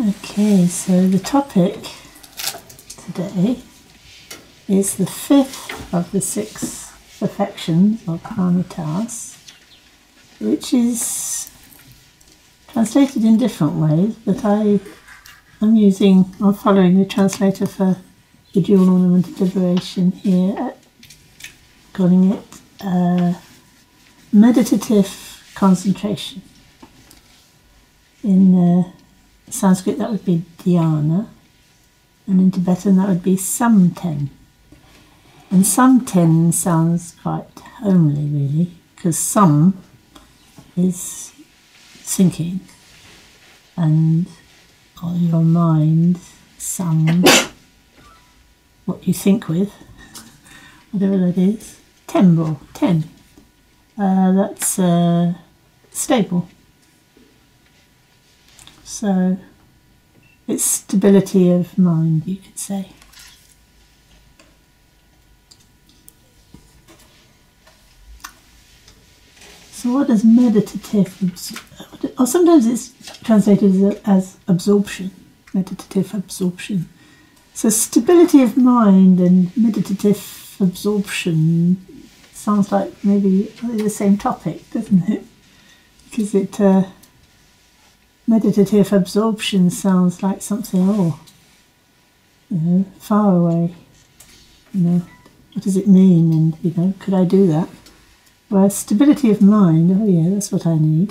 Okay, so the topic today is the fifth of the six perfections or paramitas, which is translated in different ways, but I'm following the translator for the dual ornament of liberation here, calling it meditative concentration. In Sanskrit that would be Dhyana, and in Tibetan that would be Samten. And Samten sounds quite homely really, because Sam is sinking, and on your mind, Sam, what you think with, whatever that is, Tembo, ten. That's stable. So it's stability of mind, you could say. So what does meditative, or sometimes it's translated as absorption, meditative absorption. So stability of mind and meditative absorption sounds like maybe the same topic, doesn't it? Because it meditative absorption sounds like something, far away. What does it mean? And, could I do that? Whereas stability of mind, oh yeah, that's what I need.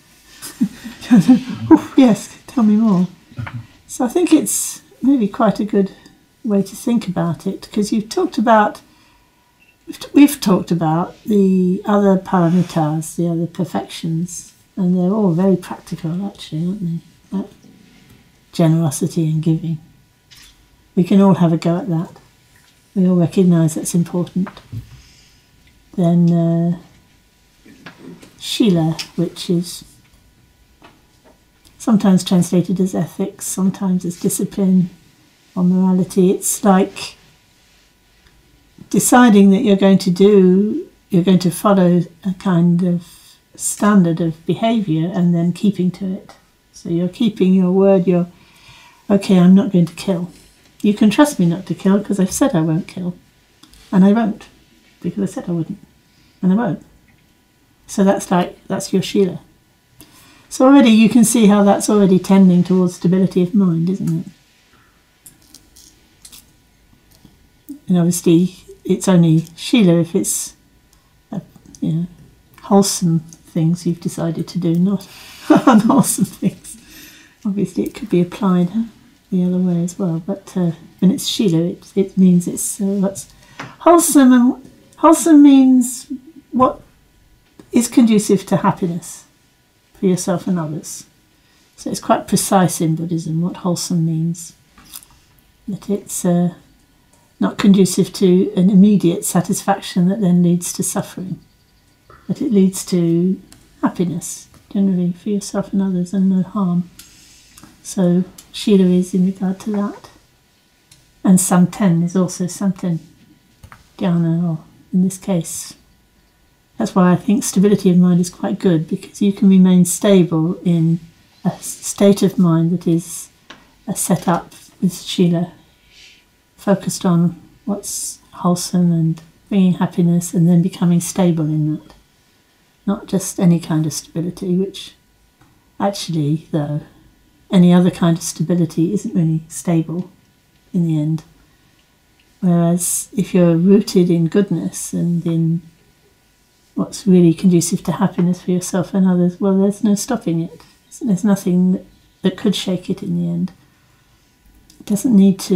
Oh, yes, tell me more. So I think it's maybe quite a good way to think about it, because we've talked about the other paramitas, the other perfections, and they're all very practical actually, aren't they? Like generosity and giving. We can all have a go at that. We all recognise that's important. Then Shila, which is sometimes translated as ethics, sometimes as discipline or morality. It's like deciding that you're going to follow a kind of standard of behaviour and then keeping to it. So you're keeping your word, okay, I'm not going to kill. You can trust me not to kill because I've said I won't kill. And I won't, because I said I wouldn't. And I won't. So that's your Shila. So already you can see how that's already tending towards stability of mind, isn't it? And obviously it's only Shila if it's wholesome things you've decided to do, not unwholesome things. Obviously it could be applied the other way as well, but when it's Shila it means it's what's wholesome, and wholesome means what is conducive to happiness for yourself and others. So it's quite precise in Buddhism what wholesome means, that it's not conducive to an immediate satisfaction that then leads to suffering, but it leads to happiness, generally, for yourself and others, and no harm. So Shila is in regard to that. And Samten is also Samten, Dhyana, or in this case. That's why I think stability of mind is quite good, because you can remain stable in a state of mind that is set up with Shila, focused on what's wholesome and bringing happiness, and then becoming stable in that. Not just any kind of stability, which actually, though, any other kind of stability isn't really stable in the end. Whereas if you're rooted in goodness and in what's really conducive to happiness for yourself and others, well, there's no stopping it. There's nothing that could shake it in the end. It doesn't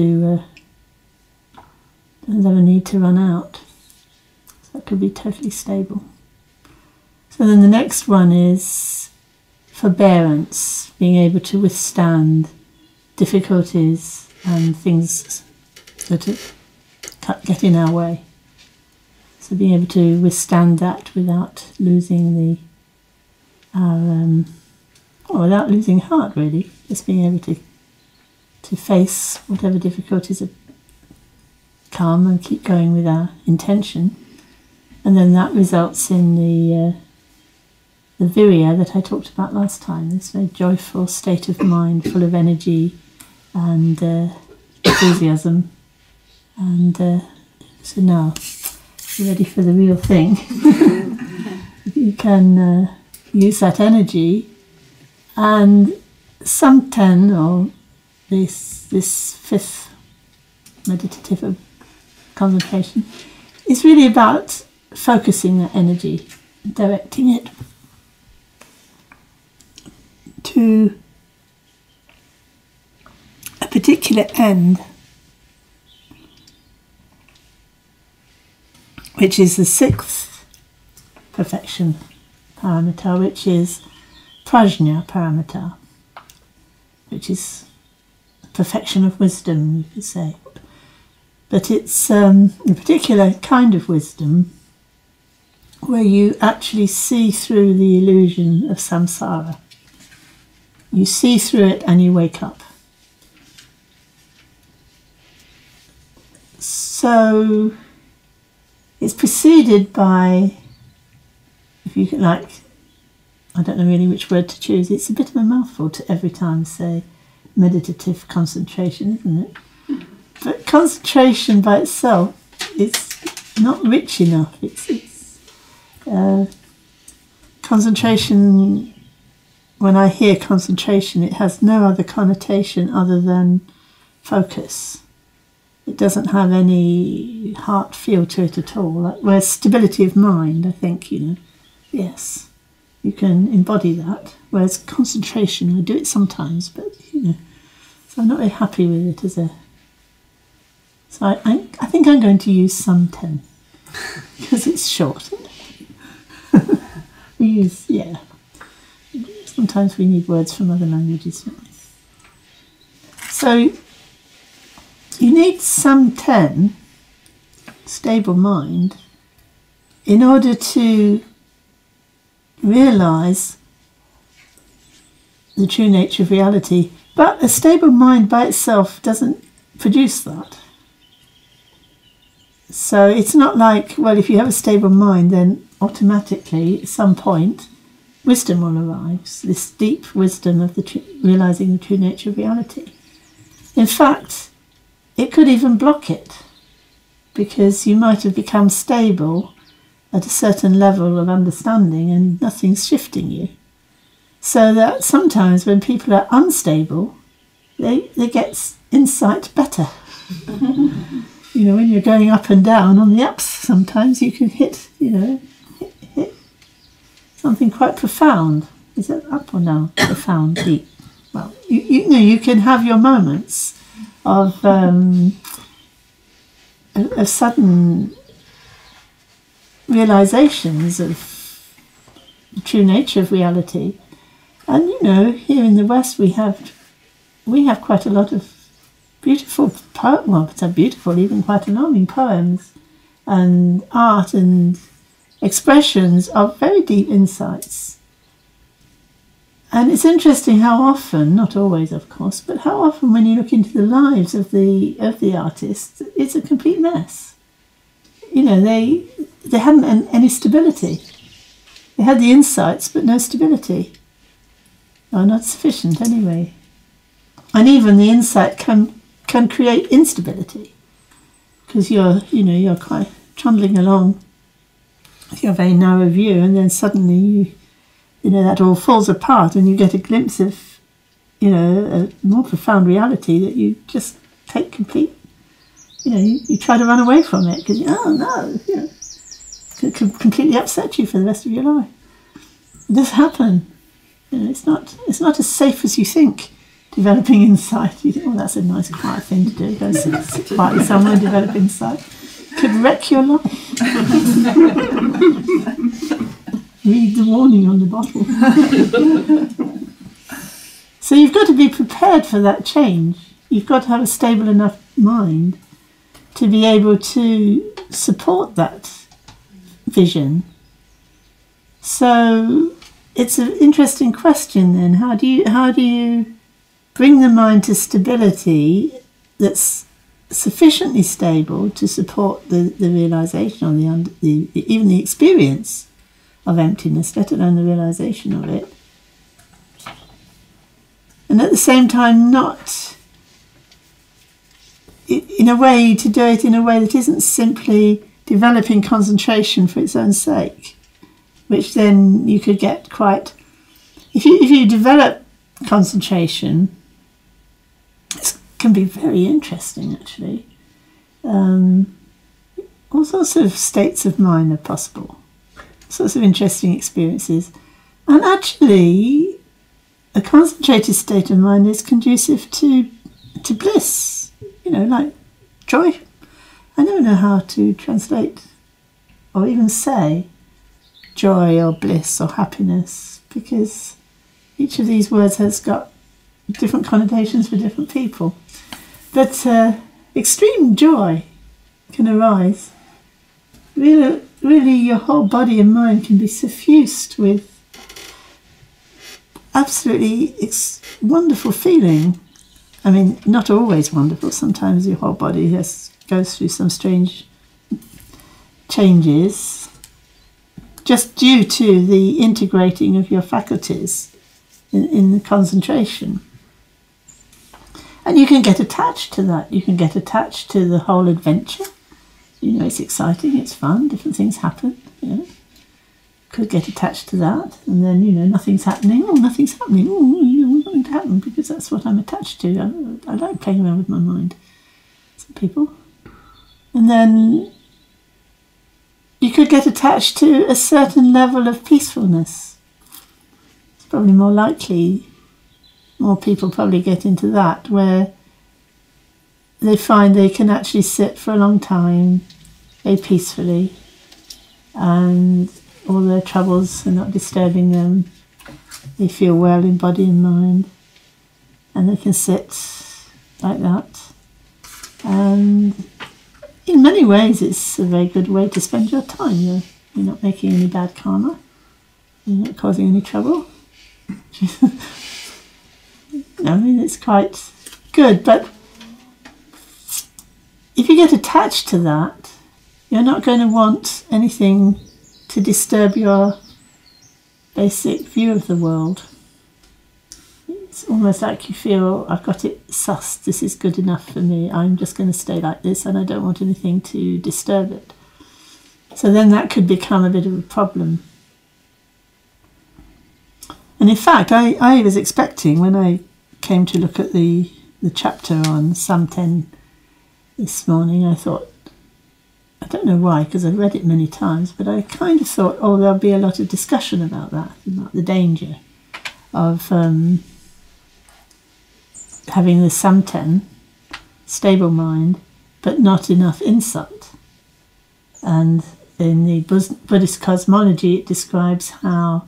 ever need to run out. So it could be totally stable. So then the next one is forbearance, being able to withstand difficulties and things that get in our way. So being able to withstand that without losing without losing heart, really. Just being able to face whatever difficulties come and keep going with our intention. And then that results in the virya that I talked about last time, this very joyful state of mind full of energy and enthusiasm. And so now you're ready for the real thing. You can use that energy, and Samten, or this fifth meditative concentration, is really about focusing that energy, directing it to a particular end, which is the sixth perfection paramita, which is prajna paramita, which is perfection of wisdom, you could say. But it's a particular kind of wisdom where you actually see through the illusion of samsara. You see through it and you wake up. So it's preceded by, if you like, I don't know really which word to choose. It's a bit of a mouthful to every time say meditative concentration, isn't it? But concentration by itself is not rich enough. It's concentration. When I hear concentration, it has no other connotation other than focus. It doesn't have any heart feel to it at all. Whereas stability of mind, I think, yes, you can embody that. Whereas concentration, I do it sometimes, but, so I'm not very happy with it as a... So I think I'm going to use Samten, because it's short. We use, sometimes we need words from other languages. So you need Samten, stable mind, in order to realise the true nature of reality. But a stable mind by itself doesn't produce that. So it's not like, well, if you have a stable mind, then automatically at some point wisdom will arrive, this deep wisdom of realising the true nature of reality. In fact, it could even block it, because you might have become stable at a certain level of understanding and nothing's shifting you. So that sometimes when people are unstable, they get insight better. When you're going up and down on the ups, sometimes you can hit something quite profound. Is it up or down? Profound, deep. Well, you can have your moments of sudden realizations of the true nature of reality. And here in the West we have quite a lot of beautiful beautiful, even quite alarming poems and art and expressions of very deep insights. And it's interesting how often, not always of course, but how often when you look into the lives of the artists, it's a complete mess. They hadn't any stability. They had the insights but no stability. Or not sufficient anyway. And even the insight can create instability, because you're quite trundling along with your very narrow view, and then suddenly that all falls apart and you get a glimpse of a more profound reality that you just take complete, you try to run away from it because it can completely upset you for the rest of your life. It does happen. It's not as safe as you think. Developing insight, you think, oh, that's a nice quiet thing to do. Go sit quietly somewhere and develop insight. Could wreck your life. Read the warning on the bottle. So you've got to be prepared for that change. You've got to have a stable enough mind to be able to support that vision. So it's an interesting question then. How do you bring the mind to stability that's sufficiently stable to support the realization or even the experience of emptiness, let alone the realization of it. And at the same time, not in a way to do it in a way that isn't simply developing concentration for its own sake, which then you could get quite... If you develop concentration, it can be very interesting, actually. All sorts of states of mind are possible, sorts of interesting experiences. And actually, a concentrated state of mind is conducive to bliss, like joy. I never know how to translate or even say joy or bliss or happiness, because each of these words has got different connotations for different people. But extreme joy can arise. Really, your whole body and mind can be suffused with absolutely wonderful feeling. I mean, not always wonderful. Sometimes your whole body goes through some strange changes just due to the integrating of your faculties in the concentration. And you can get attached to that. You can get attached to the whole adventure. It's exciting, it's fun, different things happen. Could get attached to that, and then, nothing's happening. Oh, nothing's happening. Oh, nothing to happen, because that's what I'm attached to. I like playing around with my mind. Some people. And then you could get attached to a certain level of peacefulness. It's probably more likely, more people probably get into that, where they find they can actually sit for a long time, very peacefully, and all their troubles are not disturbing them. They feel well in body and mind, and they can sit like that. And in many ways, it's a very good way to spend your time. You're not making any bad karma. You're not causing any trouble. It's quite good. But if you get attached to that, you're not going to want anything to disturb your basic view of the world. It's almost like you feel, I've got it sussed, this is good enough for me, I'm just going to stay like this and I don't want anything to disturb it. So then that could become a bit of a problem. And in fact, I was expecting, when I came to look at the chapter on Samten this morning, I thought, I don't know why, because I've read it many times, but I kind of thought, there'll be a lot of discussion about that, about the danger of having the Samten, stable mind, but not enough insight. And in the Buddhist cosmology, it describes how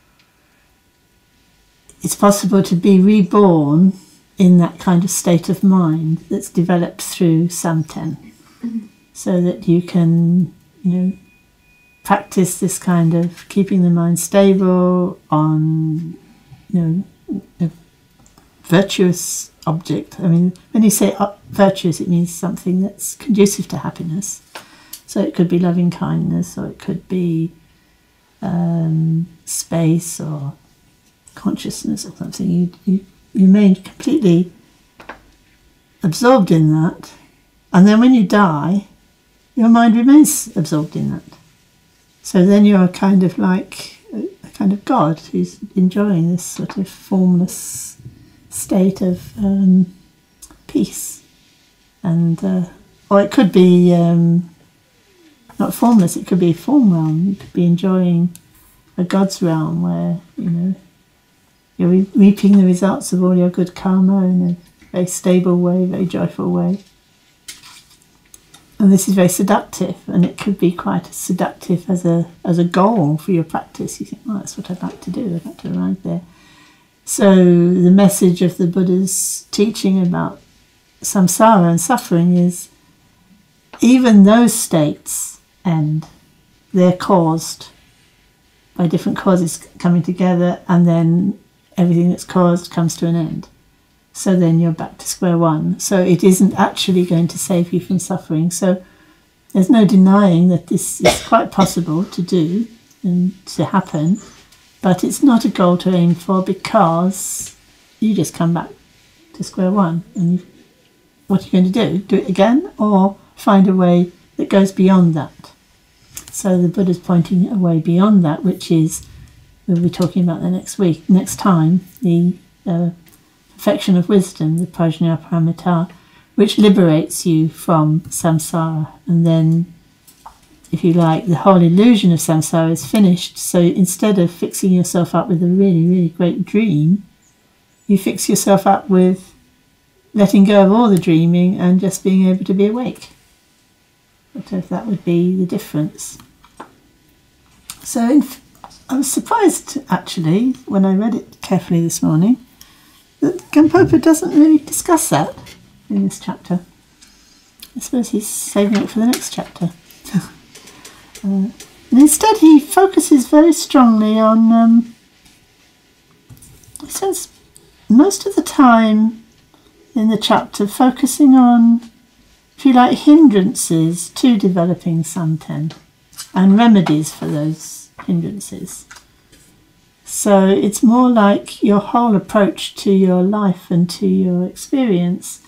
it's possible to be reborn in that kind of state of mind that's developed through Samten. So that you can, practice this kind of keeping the mind stable on, a virtuous object. I mean, when you say virtuous, it means something that's conducive to happiness. So it could be loving kindness, or it could be space or consciousness or something. You remain completely absorbed in that, and then when you die, your mind remains absorbed in that. So then you're kind of like a kind of God who's enjoying this sort of formless state of peace. And or it could be not formless, it could be a form realm. You could be enjoying a God's realm where, you're reaping the results of all your good karma in a very stable way, very joyful way. And this is very seductive, and it could be quite seductive as a goal for your practice. You think, that's what I'd like to do, I'd like to arrive there. So the message of the Buddha's teaching about samsara and suffering is, even those states end. They're caused by different causes coming together, and then everything that's caused comes to an end. So then you're back to square one. So it isn't actually going to save you from suffering. So there's no denying that this is quite possible to do. and to happen, but it's not a goal to aim for, because you just come back to square one. And what are you going to do? Do it again, or find a way that goes beyond that? So the Buddha's pointing a way beyond that, which is, we'll be talking about that next time, the perfection of wisdom, the Six Paramitas, which liberates you from samsara. And then, if you like, the whole illusion of samsara is finished. So instead of fixing yourself up with a really, really great dream, you fix yourself up with letting go of all the dreaming and just being able to be awake. But if that would be the difference. So I was surprised, actually, when I read it carefully this morning, that Gampopa doesn't really discuss that in this chapter. I suppose he's saving it for the next chapter. And instead he focuses very strongly on, he spends most of the time in the chapter focusing on, if you like, hindrances to developing Samten and remedies for those hindrances. So it's more like your whole approach to your life and to your experience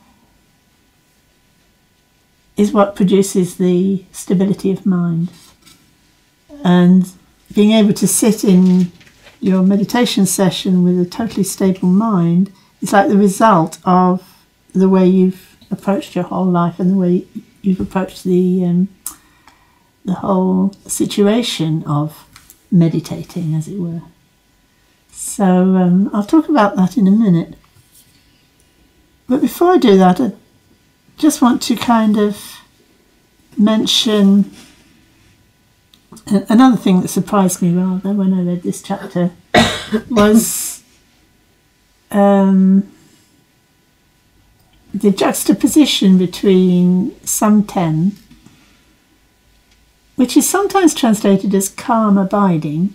is what produces the stability of mind. And being able to sit in your meditation session with a totally stable mind is like the result of the way you've approached your whole life and the way you've approached the whole situation of meditating, as it were. So I'll talk about that in a minute. But before I do that, I just want to kind of mention another thing that surprised me rather when I read this chapter was the juxtaposition between Samten, which is sometimes translated as calm abiding,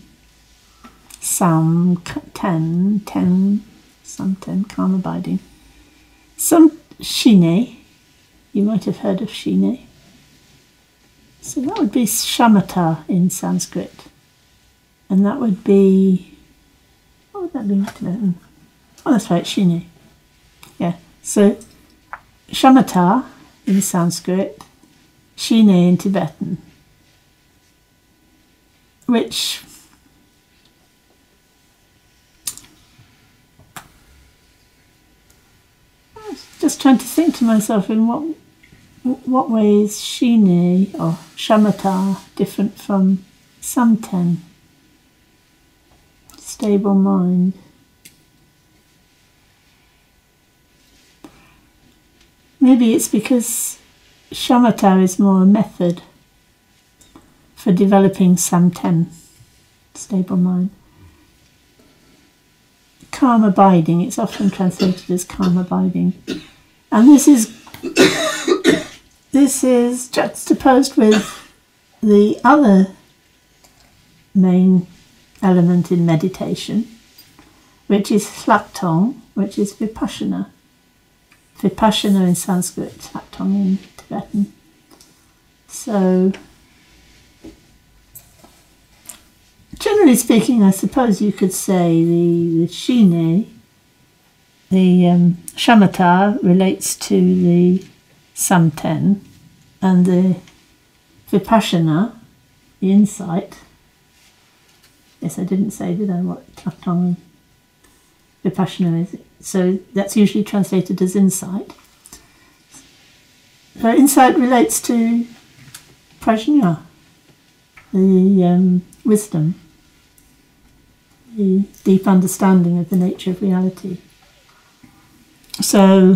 Samten, calm abiding, some Shine. You might have heard of Shine. So that would be shamatha in Sanskrit. And that would be, what would that be in Tibetan? Oh, that's right, Shine. Yeah, so shamatha in Sanskrit, Shine in Tibetan, which I was just trying to think to myself, in what way is Shine or shamatha different from Samten, stable mind? Maybe it's because shamatha is more a method for developing Samten, stable mind. Calm abiding, it's often translated as calm abiding. And this is juxtaposed with the other main element in meditation, which is Hlaptong, which is Vipassana. Vipassana in Sanskrit, Hlaptong in Tibetan. So, generally speaking, I suppose you could say the Shine, the shamatha, relates to the Samten, and the Vipassana, the insight. Yes, I didn't say, did I, what Hlaptong and Vipassana is? So that's usually translated as insight. So insight relates to prajna, the wisdom, the deep understanding of the nature of reality. So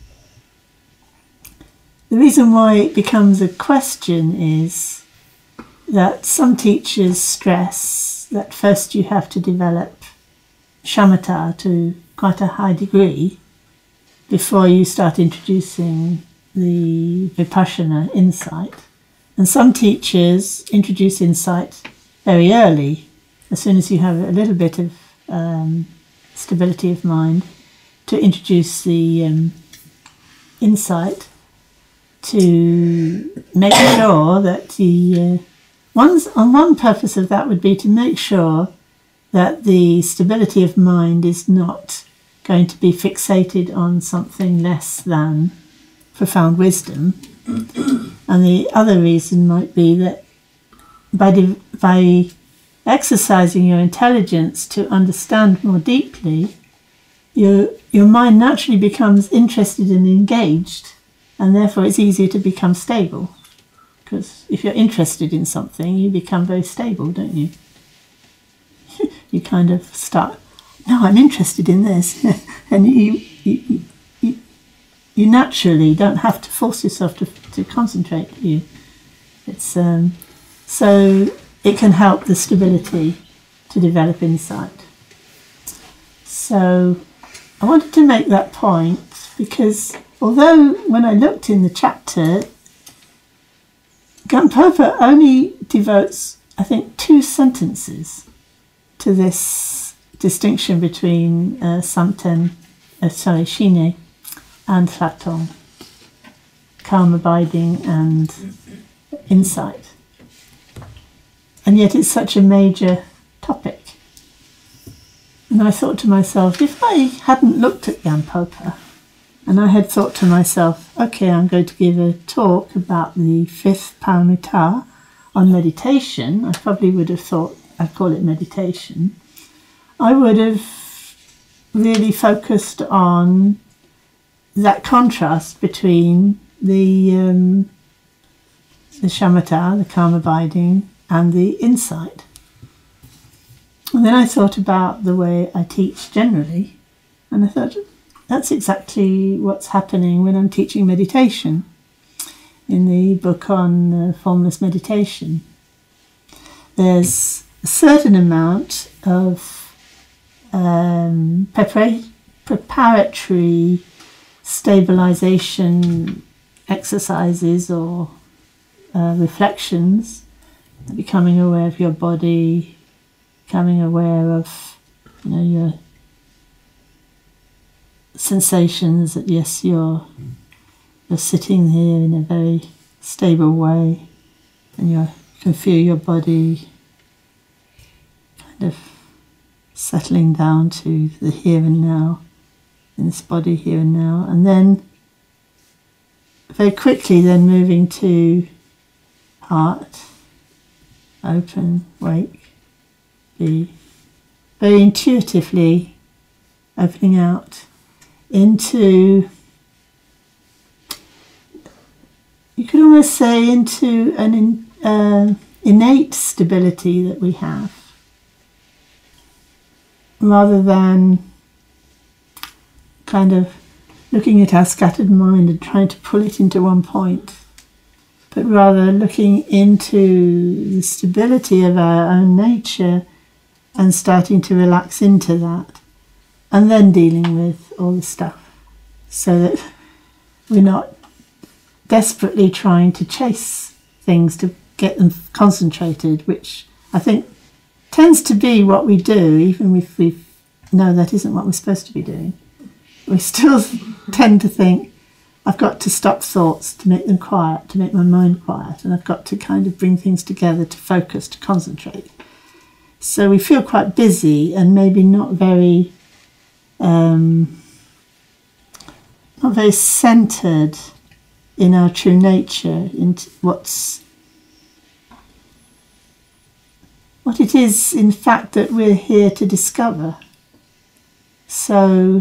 the reason why it becomes a question is that some teachers stress that first you have to develop shamatha to quite a high degree before you start introducing the Vipassana insight. And some teachers introduce insight very early, as soon as you have a little bit of stability of mind, to introduce the insight to make sure that the one purpose of that would be to make sure that the stability of mind is not going to be fixated on something less than profound wisdom. And the other reason might be that by exercising your intelligence to understand more deeply, your mind naturally becomes interested and engaged, and therefore it's easier to become stable. Because if you're interested in something, you become very stable, don't you? You kind of start, no, I'm interested in this. And you naturally don't have to force yourself to concentrate, do you? It's, so it can help the stability to develop insight. So I wanted to make that point because although when I looked in the chapter, Gampopa only devotes, I think, 2 sentences to this distinction between Shine and Tlatong, calm abiding and insight. And yet it's such a major topic. And I thought to myself, if I hadn't looked at Gampopa, and I had thought to myself, okay, I'm going to give a talk about the 5th paramita on meditation, I probably would have thought I'd call it meditation. I would have really focused on that contrast between the shamatha, the calm abiding, and the insight. And then I thought about the way I teach generally, and I thought, that's exactly what's happening when I'm teaching meditation in the book on formless meditation. There's a certain amount of preparatory stabilization exercises or reflections, becoming aware of your body, becoming aware of your sensations, that yes, you're sitting here in a very stable way, and you can feel your body kind of settling down to the here and now, in this body here and now, and then very quickly then moving to heart, open, wake, be very intuitively opening out into, you could almost say, into an innate stability that we have, rather than kind of looking at our scattered mind and trying to pull it into one point, but rather looking into the stability of our own nature and starting to relax into that, and then dealing with all the stuff, so that we're not desperately trying to chase things to get them concentrated, which I think tends to be what we do, even if we know that isn't what we're supposed to be doing. We still tend to think, I've got to stop thoughts to make them quiet, to make my mind quiet, and I've got to kind of bring things together to focus, to concentrate. So we feel quite busy and maybe not very centered in our true nature, into what it is in fact that we're here to discover. So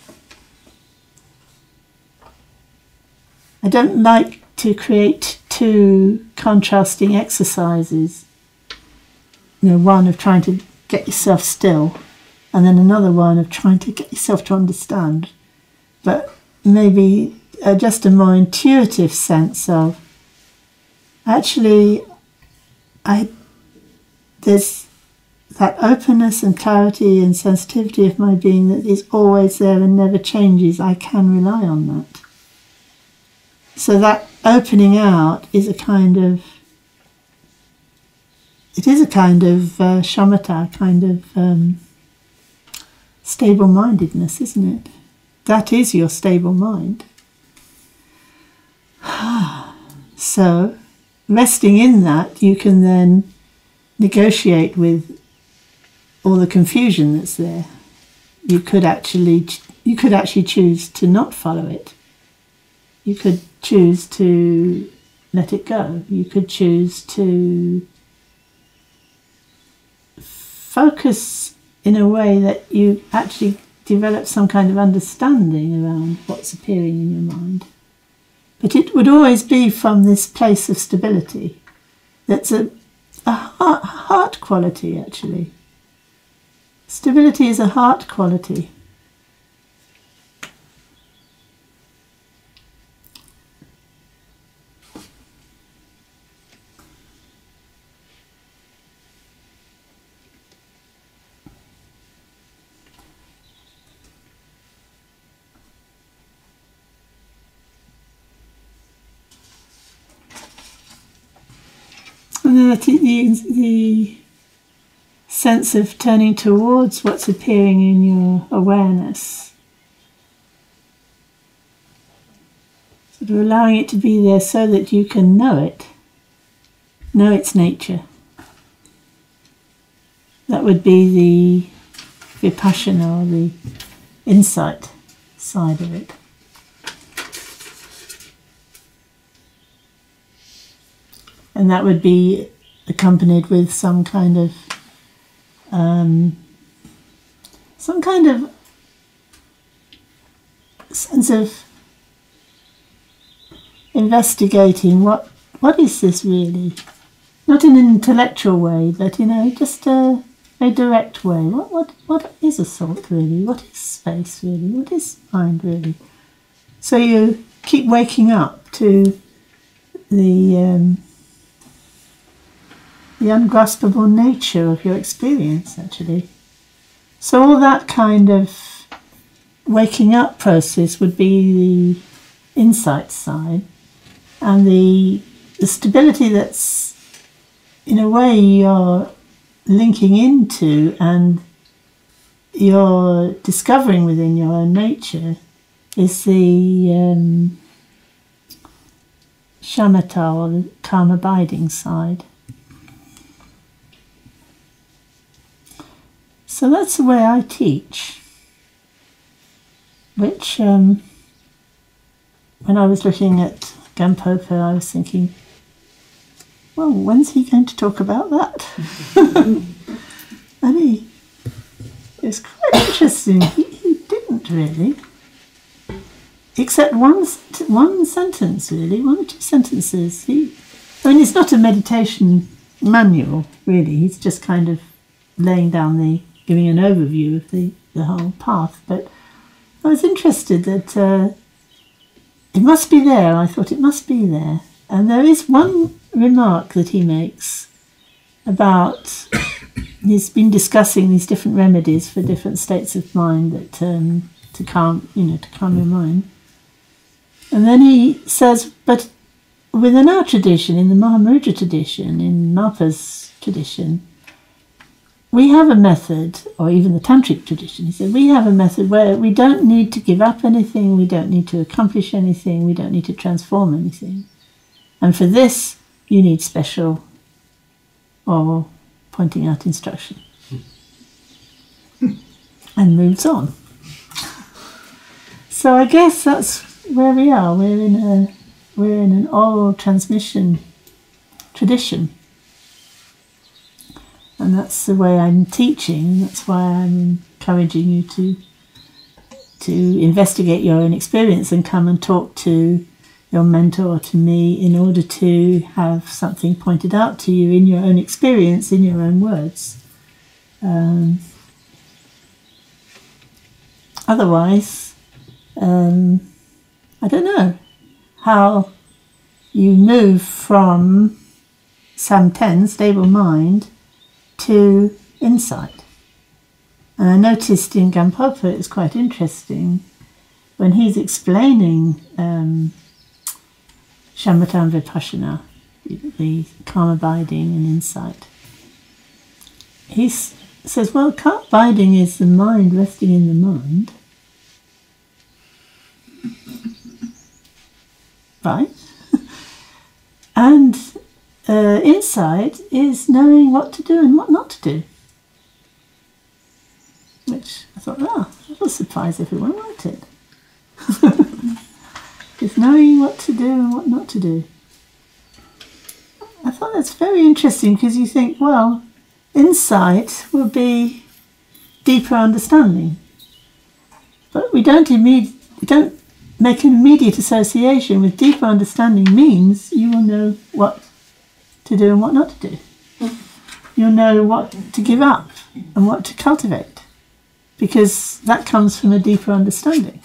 I don't like to create 2 contrasting exercises, one of trying to get yourself still, and then another one of trying to get yourself to understand, but maybe just a more intuitive sense of, actually, there's that openness and clarity and sensitivity of my being that is always there and never changes. I can rely on that. So that opening out is a kind of, shamatha, kind of stable-mindedness, isn't it? That is your stable mind. So resting in that, you can then negotiate with all the confusion that's there. You could actually choose to not follow it. You could choose to let it go. You could choose to focus in a way that you actually develop some kind of understanding around what's appearing in your mind. But it would always be from this place of stability. That's a heart quality, actually. Stability is a heart quality. And the sense of turning towards what's appearing in your awareness, sort of allowing it to be there so that you can know it, know its nature. That would be the vipassana, or the insight side of it. And that would be accompanied with some kind of sense of investigating what is this really? Not in an intellectual way, but just a direct way. What is a thought really? What is space really? What is mind really? So you keep waking up to the ungraspable nature of your experience, actually. So all that kind of waking up process would be the insight side, and the stability that's, in a way, you're linking into and you're discovering within your own nature is the shamatha, or the calm abiding side. So that's the way I teach, which when I was looking at Gampopa, I was thinking, well, when's he going to talk about that? And it's quite interesting. He didn't really, except one sentence, really, one or two sentences. It's not a meditation manual, really. He's just kind of laying down giving an overview of the whole path. But I was interested that it must be there. I thought it must be there. And there is one remark that he makes about he's been discussing these different remedies for different states of mind that to calm your mind. And then he says, but within our tradition, in the Mahamudra tradition, in Marpa's tradition, we have a method, or even the Tantric tradition, he said, we have a method where we don't need to give up anything, we don't need to accomplish anything, we don't need to transform anything. And for this, you need special or pointing out instruction. And moves on. So I guess that's where we are. We're in an oral transmission tradition. And that's the way I'm teaching. That's why I'm encouraging you to investigate your own experience and come and talk to your mentor or to me in order to have something pointed out to you in your own experience, in your own words. Otherwise, I don't know how you move from Samten, stable mind, to insight. And I noticed in Gampopa it's quite interesting when he's explaining shamatha and vipassana, the calm abiding and insight. He says, well, calm abiding is the mind resting in the mind, right? And insight is knowing what to do and what not to do. Which I thought, that'll surprise everyone, won't it? It's knowing what to do and what not to do. I thought that's very interesting, because you think, well, insight will be deeper understanding. But we don't make an immediate association with deeper understanding means you will know what to do and what not to do. You'll know what to give up and what to cultivate, because that comes from a deeper understanding.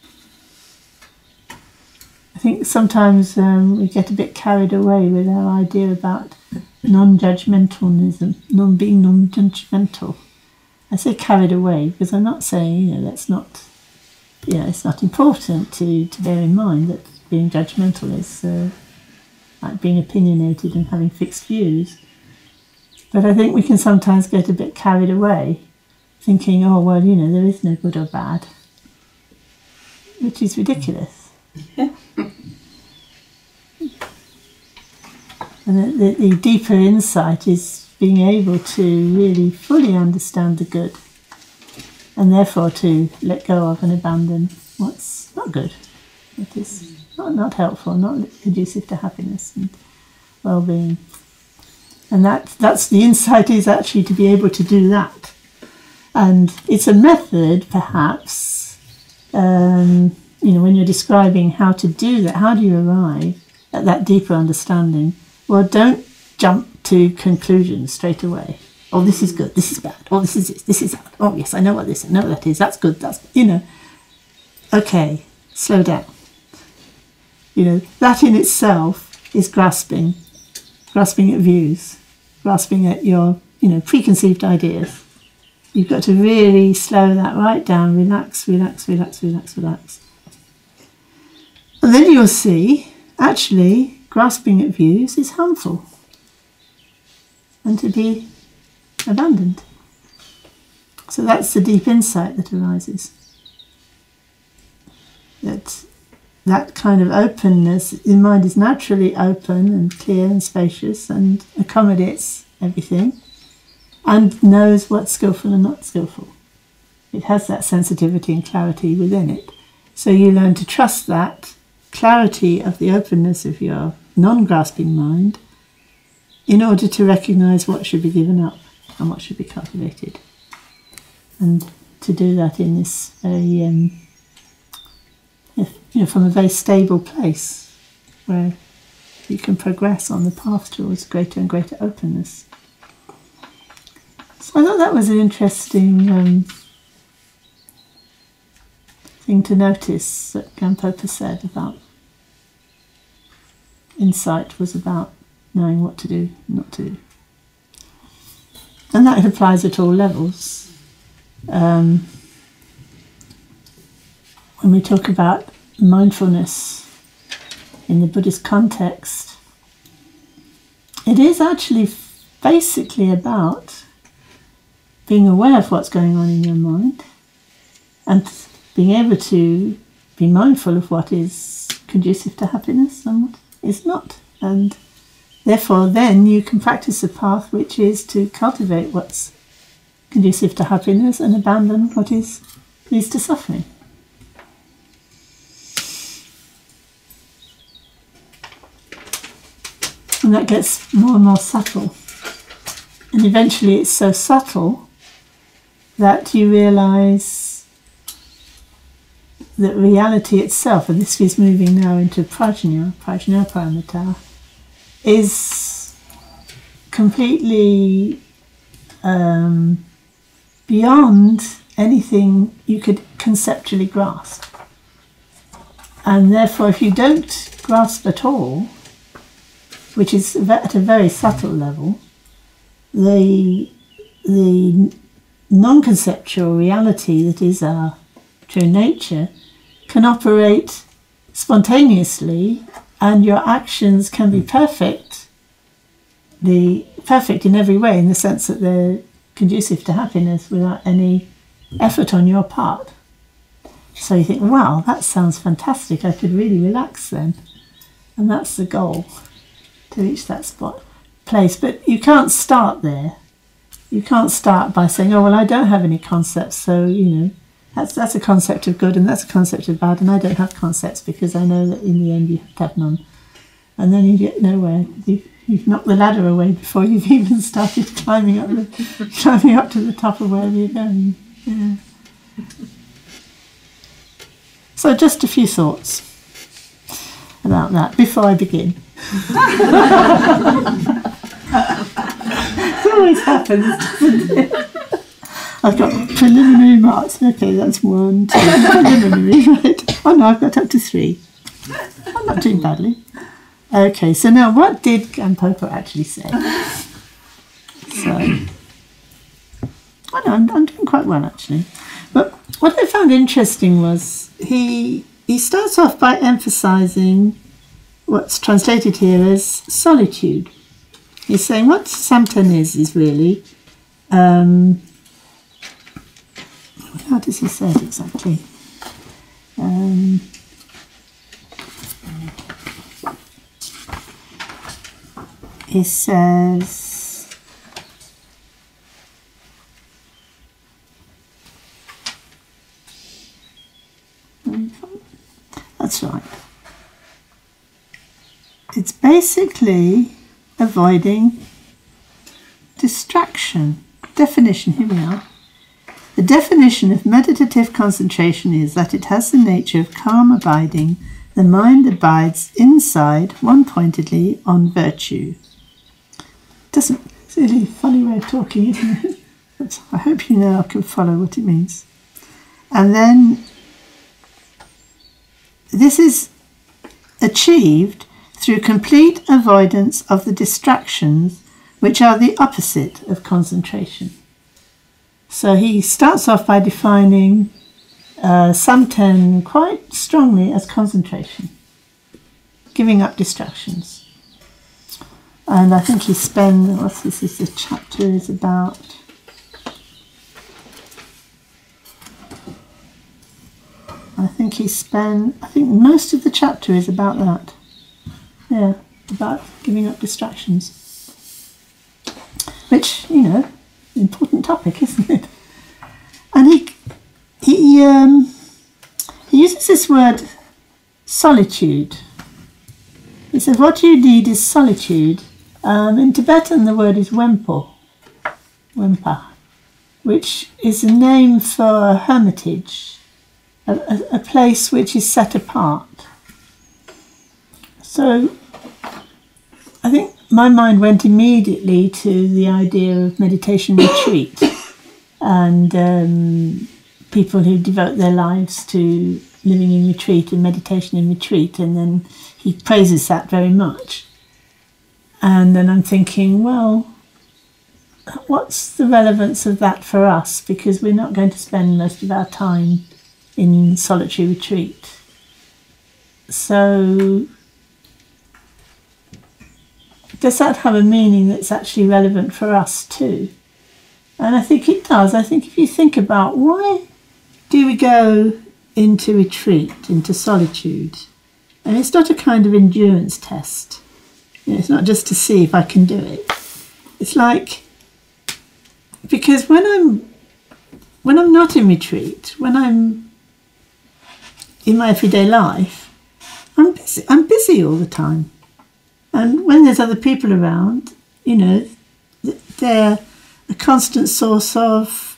I think sometimes we get a bit carried away with our idea about non-judgmentalism, being non-judgmental. I say carried away because I'm not saying, it's not important to bear in mind that being judgmental is like being opinionated and having fixed views. But I think we can sometimes get a bit carried away, thinking, there is no good or bad, which is ridiculous. And the deeper insight is being able to really fully understand the good, and therefore to let go of and abandon what's not good, what is not helpful, not conducive to happiness and well-being. And that's the insight, is actually to be able to do that. And it's a method, perhaps, when you're describing how to do that, how do you arrive at that deeper understanding? Well, don't jump to conclusions straight away. Oh, this is good, this is bad. Oh, this is that. Oh, yes, I know what this is, I know what that is. That's good, that's, Okay, slow down. That in itself is grasping at views, grasping at your, preconceived ideas. You've got to really slow that right down, relax. And then you'll see, actually, grasping at views is harmful and to be abandoned. So that's the deep insight that arises. That kind of openness, the mind is naturally open and clear and spacious and accommodates everything and knows what's skillful and not skillful. It has that sensitivity and clarity within it. So you learn to trust that clarity of the openness of your non-grasping mind in order to recognize what should be given up and what should be cultivated. And to do that in this very, from a very stable place where you can progress on the path towards greater and greater openness. So I thought that was an interesting thing to notice that Gampopa said about insight was about knowing what to do and not to do. And that applies at all levels. When we talk about mindfulness in the Buddhist context, it is actually basically about being aware of what's going on in your mind and being able to be mindful of what is conducive to happiness and what is not. And therefore then you can practice a path which is to cultivate what's conducive to happiness and abandon what leads to suffering. And that gets more and more subtle. And eventually it's so subtle that you realise that reality itself, and this is moving now into Prajna Paramita, is completely beyond anything you could conceptually grasp. And therefore, if you don't grasp at all, which is at a very subtle level, the non-conceptual reality that is our true nature can operate spontaneously, and your actions can be perfect in every way, in the sense that they're conducive to happiness without any effort on your part. So you think, wow, that sounds fantastic, I could really relax then. And that's the goal, to reach that spot. place, but you can't start there. You can't start by saying, oh, well, I don't have any concepts, so, that's a concept of good and that's a concept of bad, and I don't have concepts because I know that in the end you have to have none. And then you get nowhere. You've knocked the ladder away before you've even started climbing up to the top of where you're going. Yeah. So just a few thoughts about that before I begin. It always happens, doesn't it? I've got preliminary marks. Okay, that's 1, 2, preliminary, right? Oh no, I've got up to 3. I'm not doing badly. Okay, so now what did Gampopa actually say? So, I know, I'm doing quite well actually. But what I found interesting was he starts off by emphasising what's translated here as solitude. He's saying what Samten is really, how does he say it exactly? He says, that's right. It's basically avoiding distraction. Definition, here we are. The definition of meditative concentration is that it has the nature of calm abiding. The mind abides inside, one-pointedly, on virtue. It's a really funny way of talking, isn't it? But I hope you now can follow what it means. And then this is achieved through complete avoidance of the distractions which are the opposite of concentration. So he starts off by defining Samten quite strongly as concentration, giving up distractions. And I think he spends, the chapter is about, I think most of the chapter is about that. Yeah, about giving up distractions. Which, important topic, isn't it? And he uses this word solitude. He says what you need is solitude. In Tibetan the word is Wempa, which is a name for a hermitage, a place which is set apart. So I think my mind went immediately to the idea of meditation retreat and people who devote their lives to living in retreat and meditation in retreat, and then he praises that very much. And then I'm thinking, well, what's the relevance of that for us? Because we're not going to spend most of our time in solitary retreat. So does that have a meaning that's actually relevant for us too? And I think it does. I think if you think about why do we go into retreat, into solitude, and it's not a kind of endurance test. It's not just to see if I can do it. It's like, because when I'm not in retreat, when I'm in my everyday life, I'm busy all the time. And when there's other people around, they're a constant source of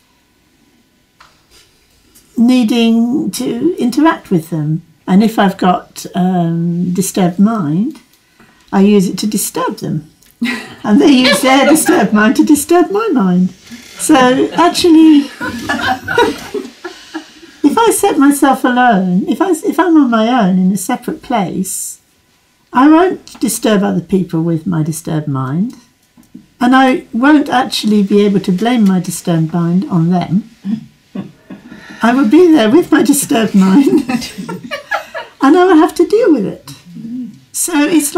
needing to interact with them. And if I've got disturbed mind, I use it to disturb them. And they use their disturbed mind to disturb my mind. So actually, if I set myself alone, if I'm on my own in a separate place, I won't disturb other people with my disturbed mind. And I won't actually be able to blame my disturbed mind on them. I will be there with my disturbed mind and I will have to deal with it. So it's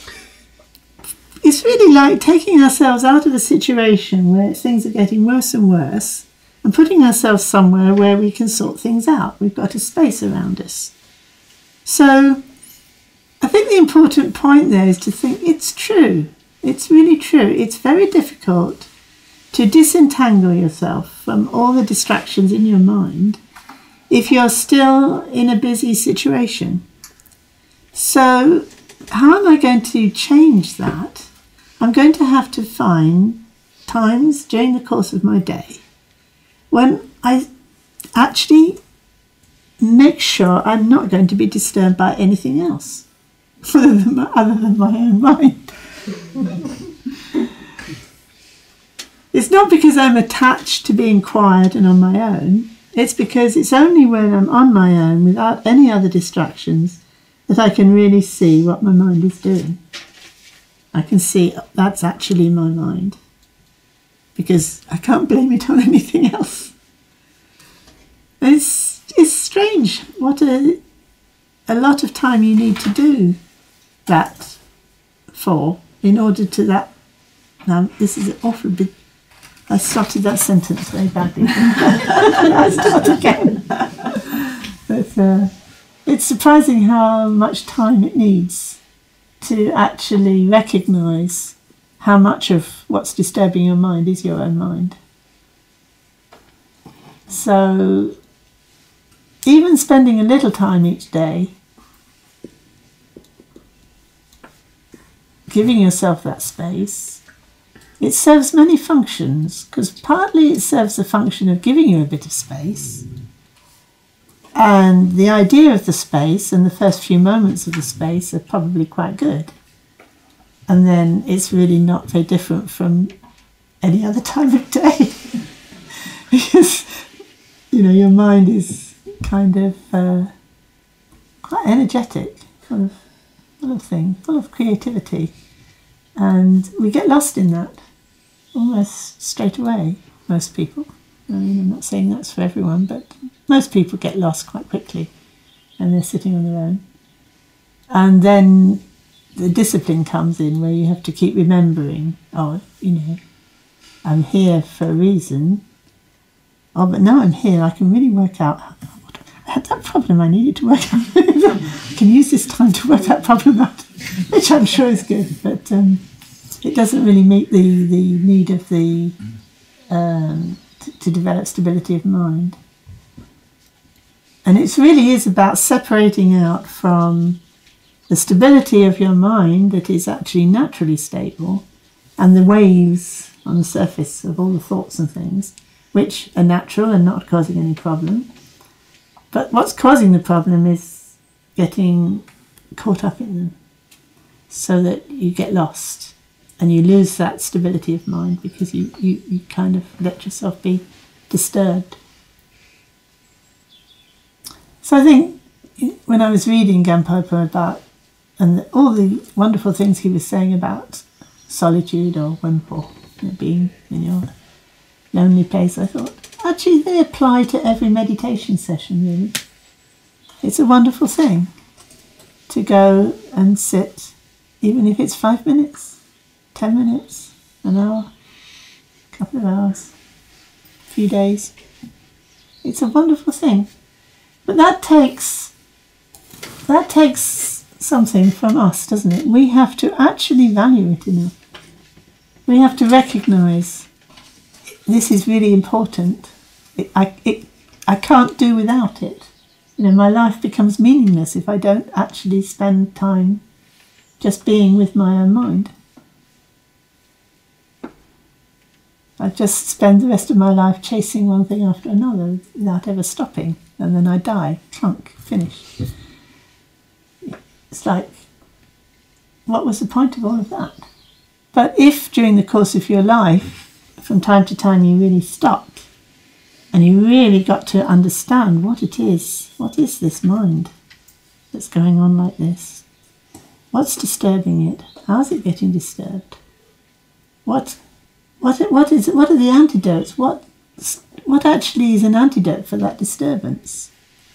really like taking ourselves out of a situation where things are getting worse and worse and putting ourselves somewhere where we can sort things out. We've got a space around us. So I think the important point there is to think it's true. It's really true. It's very difficult to disentangle yourself from all the distractions in your mind if you're still in a busy situation. So how am I going to change that? I'm going to have to find times during the course of my day when I actually make sure I'm not going to be disturbed by anything else other than my own mind. It's not because I'm attached to being quiet and on my own. It's because it's only when I'm on my own without any other distractions that I can really see what my mind is doing. I can see that's actually my mind, because I can't blame it on anything else. It's strange what a lot of time you need to do that for in order to that. Now this is an awful bit. I started that sentence very badly. I start again. But it's surprising how much time it needs to actually recognise how much of what's disturbing your mind is your own mind. So even spending a little time each day giving yourself that space, it serves many functions, because partly it serves the function of giving you a bit of space, and the idea of the space and the first few moments of the space are probably quite good, and then it's really not very different from any other time of day because your mind is kind of quite energetic, full of things, full of creativity, and we get lost in that almost straight away, most people. I mean, I'm not saying that's for everyone, but most people get lost quite quickly and they're sitting on their own. And then the discipline comes in where you have to keep remembering, I'm here for a reason. Oh, but now I'm here, I can really work out. I had that problem I needed to work out. I can use this time to work that problem out, which I'm sure is good, but it doesn't really meet the need of the to develop stability of mind. And it really is about separating out from the stability of your mind that is actually naturally stable and the waves on the surface of all the thoughts and things, which are natural and not causing any problem. But what's causing the problem is getting caught up in them, so that you get lost and you lose that stability of mind because you kind of let yourself be disturbed. So I think when I was reading Gampopa about all the wonderful things he was saying about solitude or Wempo, being in your lonely place, I thought, actually they apply to every meditation session, really. It's a wonderful thing to go and sit, even if it's 5 minutes, 10 minutes, an hour, a couple of hours, a few days. It's a wonderful thing. But that takes something from us, doesn't it? We have to actually value it enough. We have to recognise this is really important. I can't do without it. My life becomes meaningless if I don't actually spend time just being with my own mind. I just spend the rest of my life chasing one thing after another without ever stopping, and then I die, clunk, finished. It's like, what was the point of all of that? But if during the course of your life, from time to time, you really stopped and you really got to understand what it is, what is this mind that's going on like this? What's disturbing it? How is it getting disturbed? What are the antidotes? What actually is an antidote for that disturbance?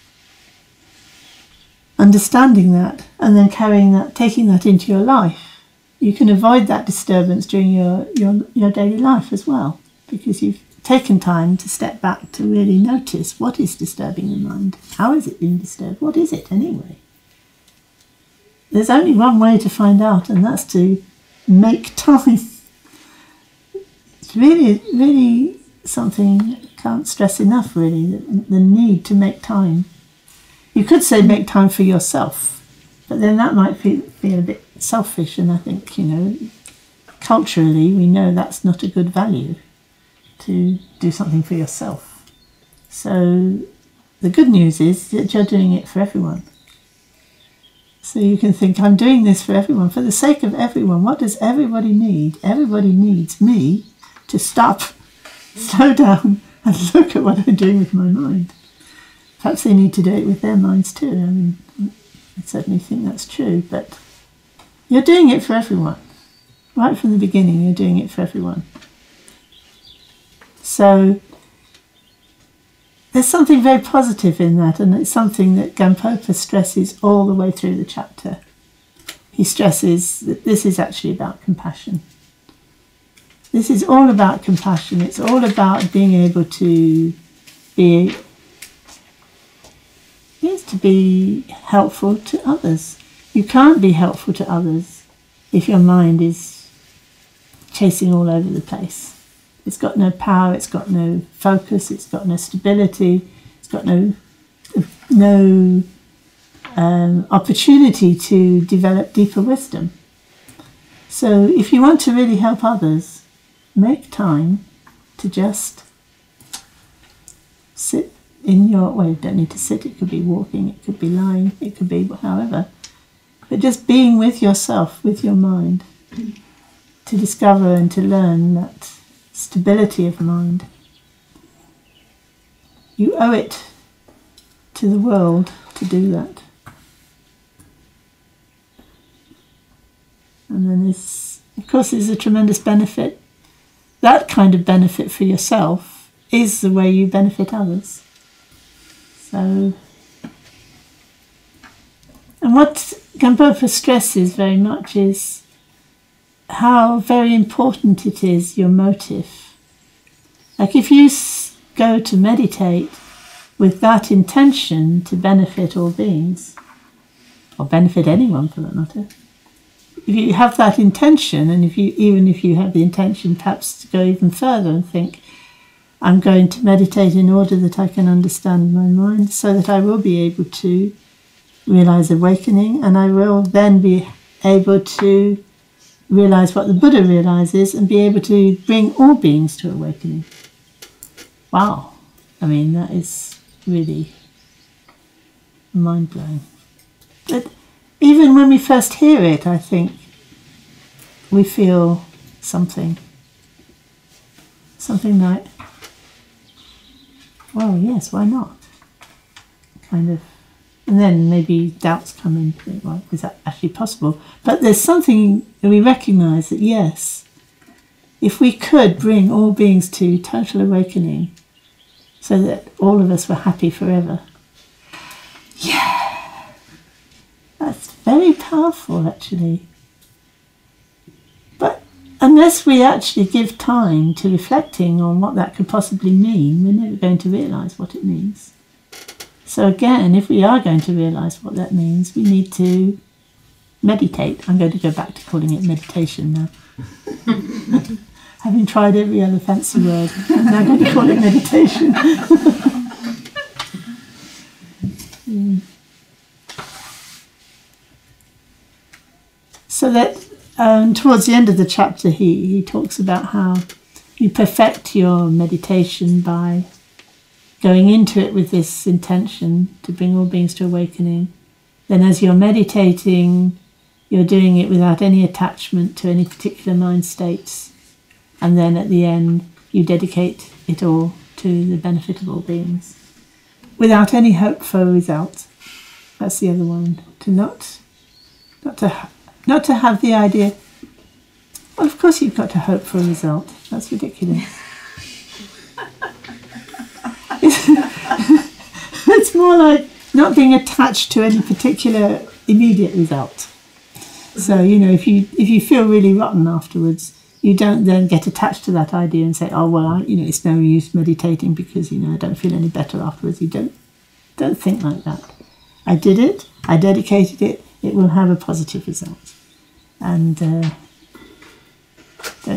Understanding that and then carrying that, taking that into your life, you can avoid that disturbance during your daily life as well, because you've taken time to step back to really notice what is disturbing the mind. How is it being disturbed? What is it anyway? There's only one way to find out, and that's to make time. It's really, really something I can't stress enough, really, the need to make time. You could say make time for yourself, but then that might feel a bit selfish, and I think, culturally we know that's not a good value, to do something for yourself. So the good news is that you're doing it for everyone. So you can think, I'm doing this for everyone, for the sake of everyone. What does everybody need? Everybody needs me to stop, slow down, and look at what I'm doing with my mind. Perhaps they need to do it with their minds too. I mean, I certainly think that's true, but you're doing it for everyone. Right from the beginning, you're doing it for everyone. So there's something very positive in that, and it's something that Gampopa stresses all the way through the chapter. He stresses that this is actually about compassion. This is all about compassion. It's all about being able to be helpful to others. You can't be helpful to others if your mind is chasing all over the place. It's got no power, it's got no focus, it's got no stability, it's got no opportunity to develop deeper wisdom. So if you want to really help others, make time to just sit in your, well, you don't need to sit, it could be walking, it could be lying, it could be however, but just being with yourself, with your mind, to discover and to learn that stability of mind. You owe it to the world to do that. And then this, of course, is a tremendous benefit. That kind of benefit for yourself is the way you benefit others. So, and what Gampopa stresses very much is how very important it is, your motive. Like if you go to meditate with that intention to benefit all beings, or benefit anyone for that matter, if you have that intention, and even if you have the intention perhaps to go even further and think, I'm going to meditate in order that I can understand my mind, so that I will be able to realize awakening, and I will then be able to realize what the Buddha realizes and be able to bring all beings to awakening. Wow. I mean, that is really mind-blowing. But even when we first hear it, I think we feel something like, well, yes, why not? Kind of. And then maybe doubts come in, think, well, is that actually possible? But there's something that we recognise that, yes, if we could bring all beings to total awakening so that all of us were happy forever, yeah, that's very powerful, actually. But unless we actually give time to reflecting on what that could possibly mean, we're never going to realise what it means. So again, if we are going to realise what that means, we need to meditate. I'm going to go back to calling it meditation now. Having tried every other fancy word, I'm now going to call it meditation. So that towards the end of the chapter, he talks about how you perfect your meditation by going into it with this intention to bring all beings to awakening. Then as you're meditating, you're doing it without any attachment to any particular mind states. And then at the end, you dedicate it all to the benefit of all beings, without any hope for a result. That's the other one. To not to have the idea, well, of course you've got to hope for a result. That's ridiculous. It's more like not being attached to any particular immediate result. So, if you feel really rotten afterwards, you don't then get attached to that idea and say, oh, well, it's no use meditating because, I don't feel any better afterwards. You don't think like that. I did it, I dedicated it, it will have a positive result. And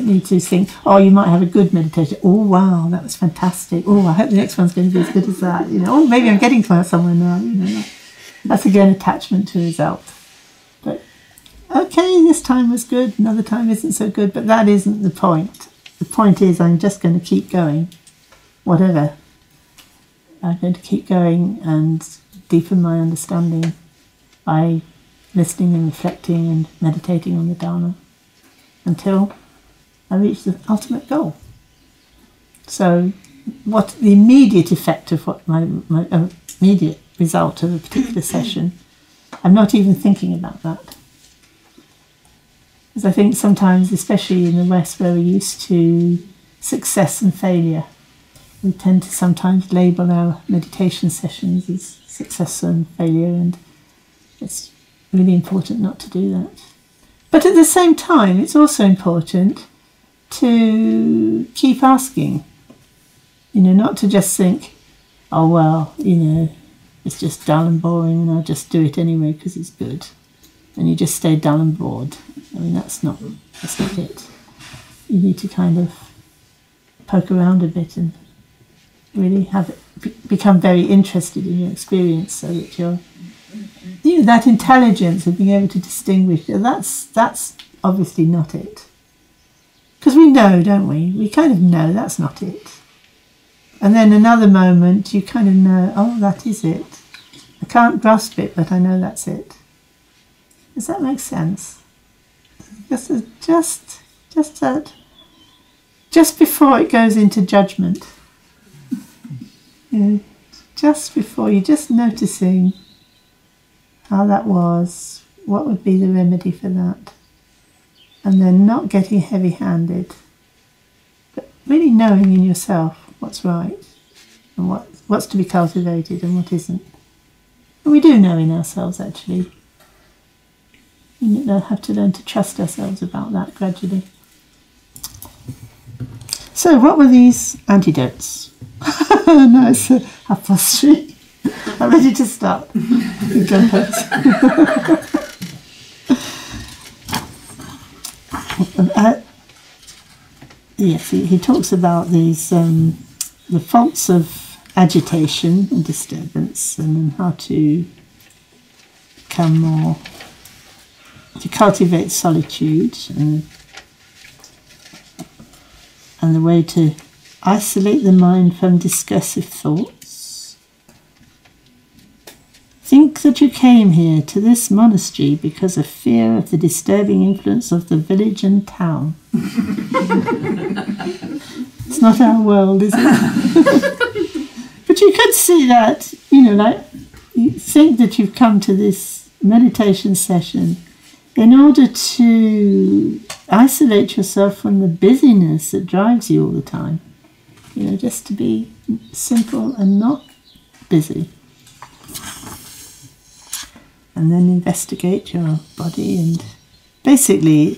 don't need to think, oh, you might have a good meditation. Oh, wow, that was fantastic. Oh, I hope the next one's going to be as good as that. Oh, maybe I'm getting somewhere now. That's again attachment to result. But okay, this time was good, another time isn't so good, but that isn't the point. The point is I'm just going to keep going, whatever. I'm going to keep going and deepen my understanding by listening and reflecting and meditating on the Dhyana until I reach the ultimate goal. So what the immediate effect of what my immediate result of a particular session, I'm not even thinking about that. Because I think sometimes, especially in the West where we're used to success and failure, we tend to sometimes label our meditation sessions as success and failure, and it's really important not to do that. But at the same time, it's also important to keep asking, not to just think, oh, well, it's just dull and boring and I'll just do it anyway because it's good. And you just stay dull and bored. I mean, that's not it. You need to kind of poke around a bit and really have it become very interested in your experience, so that you're, that intelligence of being able to distinguish. That's obviously not it. Because we know, don't we? We kind of know that's not it. And then another moment, you kind of know, oh, that is it. I can't grasp it, but I know that's it. Does that make sense? Just that. Just before it goes into judgment. Just before, you're just noticing how that was, what would be the remedy for that, and then not getting heavy-handed, but really knowing in yourself what's right and what's to be cultivated and what isn't. And we do know in ourselves, actually. We have to learn to trust ourselves about that gradually. So what were these antidotes? No, it's 3:30. I'm ready to start. Yes, he talks about these the faults of agitation and disturbance, and how to become more, to cultivate solitude, and the way to isolate the mind from discursive thoughts. Think that you came here to this monastery because of fear of the disturbing influence of the village and town. It's not our world, is it? But you could see that, you think that you've come to this meditation session in order to isolate yourself from the busyness that drives you all the time. Just to be simple and not busy. And then investigate your body, and basically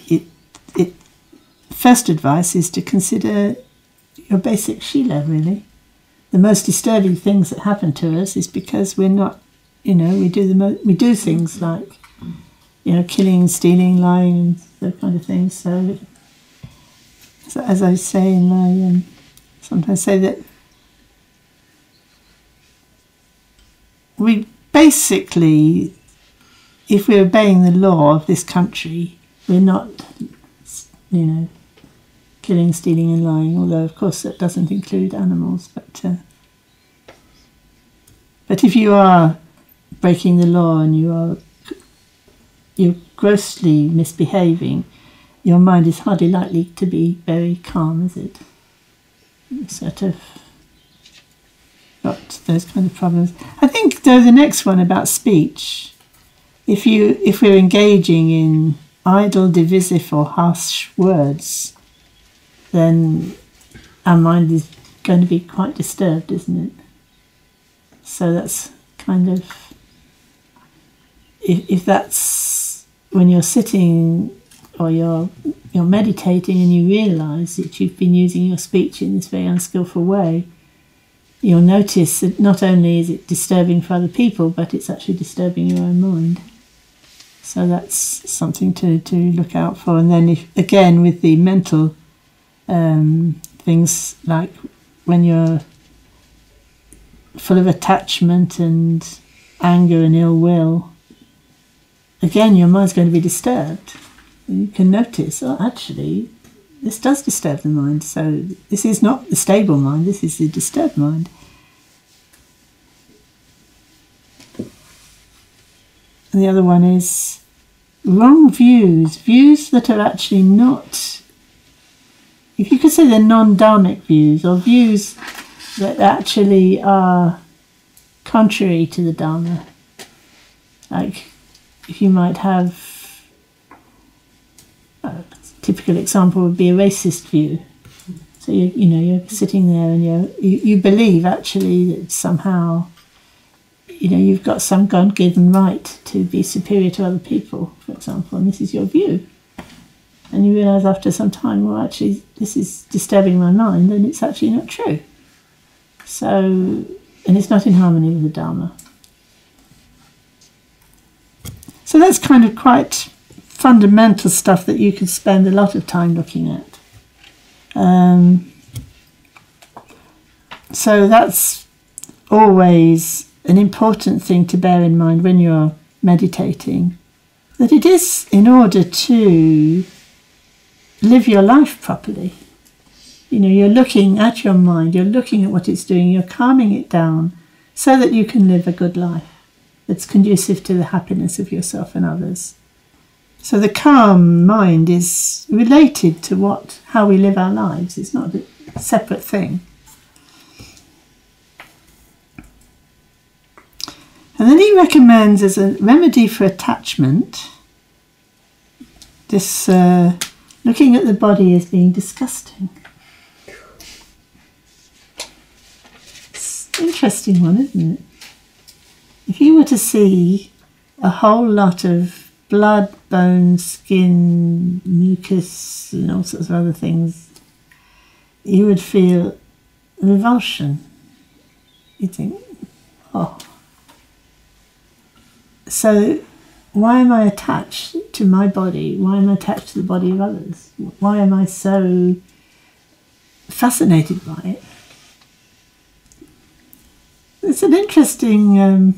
first advice is to consider your basic Shila, really. The most disturbing things that happen to us is because we're not, we do things like, killing, stealing, lying, and those kind of things. So as I say in my, sometimes say that we basically, if we're obeying the law of this country, we're not, killing, stealing and lying, although of course that doesn't include animals. But if you are breaking the law and you're grossly misbehaving, your mind is hardly likely to be very calm, is it? Sort of got those kind of problems. I think, though, the next one about speech, if we're engaging in idle, divisive or harsh words, then our mind is going to be quite disturbed, isn't it? So that's kind of, if that's when you're sitting or you're meditating and you realise that you've been using your speech in this very unskillful way, you'll notice that not only is it disturbing for other people, but it's actually disturbing your own mind. So that's something to look out for. And then again with the mental things like when you're full of attachment and anger and ill will, again your mind's going to be disturbed. You can notice, oh, actually this does disturb the mind, so this is not the stable mind, this is the disturbed mind. And the other one is wrong views, views that are actually not, if you could say they're non-dharmic views, or views that actually are contrary to the Dharma. Like, if you might have, a typical example would be a racist view. So you're sitting there and you believe actually that somehow, you've got some God-given right to be superior to other people, for example, and this is your view. And you realise after some time, well, actually, this is disturbing my mind, and it's actually not true. So, and it's not in harmony with the Dharma. So that's kind of quite fundamental stuff that you could spend a lot of time looking at. So that's always an important thing to bear in mind when you're meditating, that it is in order to live your life properly. You're looking at your mind, you're looking at what it's doing, you're calming it down so that you can live a good life that's conducive to the happiness of yourself and others. So the calm mind is related to how we live our lives. It's not a separate thing. And then he recommends as a remedy for attachment, this looking at the body as being disgusting. It's an interesting one, isn't it? If you were to see a whole lot of blood, bones, skin, mucus, and all sorts of other things, you would feel revulsion. You'd think, oh. So why am I attached to my body? Why am I attached to the body of others? Why am I so fascinated by it? It's an interesting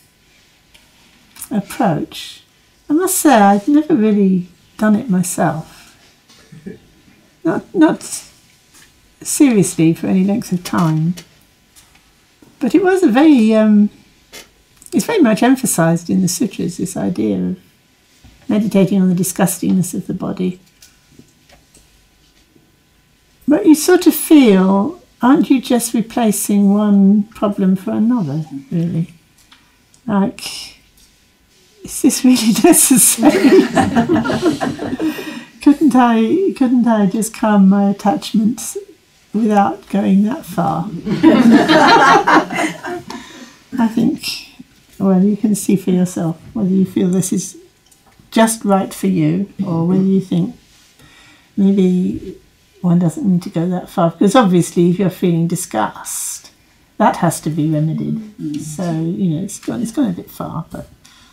approach. I must say I've never really done it myself. Not seriously for any length of time. But it was it's very much emphasised in the sutras, this idea of meditating on the disgustingness of the body. But you sort of feel, aren't you just replacing one problem for another, really? Like, is this really necessary? Couldn't I just calm my attachments without going that far? I think, well, you can see for yourself whether you feel this is just right for you, or whether you think maybe one doesn't need to go that far. Because obviously if you're feeling disgust, that has to be remedied. So, it's gone a bit far. But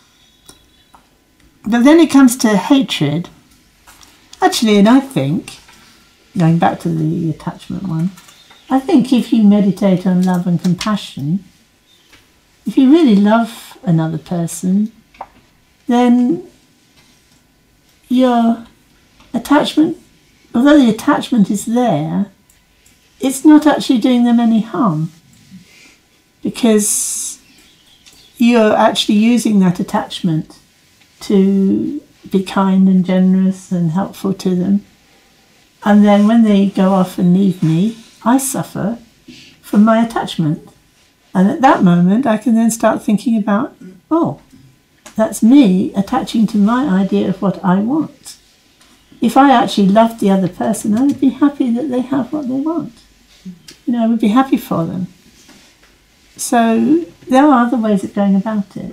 then it comes to hatred. Actually, and I think, going back to the attachment one, I think if you meditate on love and compassion, if you really love another person, then your attachment, although the attachment is there, it's not actually doing them any harm, because you're actually using that attachment to be kind and generous and helpful to them. And then when they go off and leave me, I suffer from my attachment. And at that moment, I can then start thinking about, oh, that's me attaching to my idea of what I want. If I actually loved the other person, I would be happy that they have what they want. I would be happy for them. So there are other ways of going about it.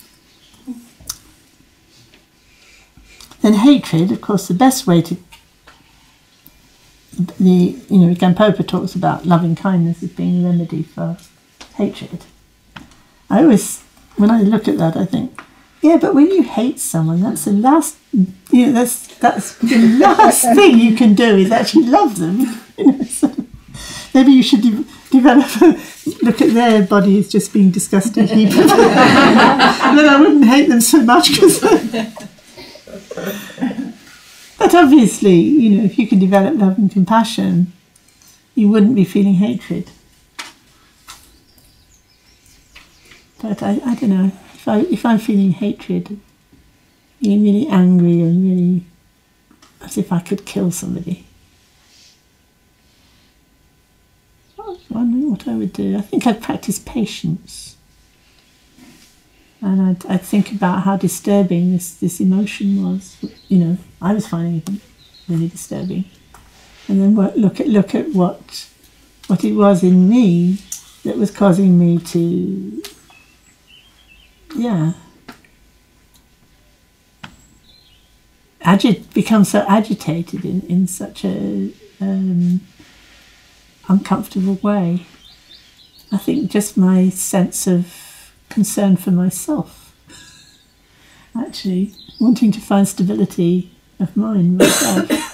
Then hatred, of course, the best way to... Gampopa talks about loving kindness as being a remedy for hatred. I always, when I look at that, I think, Yeah, but when you hate someone, that's the last. That's the last thing you can do is actually love them. So maybe you should develop. Look at their body as just being disgusting people. Then I wouldn't hate them so much. But obviously, if you can develop love and compassion, you wouldn't be feeling hatred. But I don't know. If I'm feeling hatred, being really angry and really as if I could kill somebody, I was wondering what I would do. I think I'd practice patience. And I'd think about how disturbing this emotion was. I was finding it really disturbing. And then look at what it was in me that was causing me to, become so agitated in such a uncomfortable way. I think just my sense of concern for myself, actually wanting to find stability of mind myself.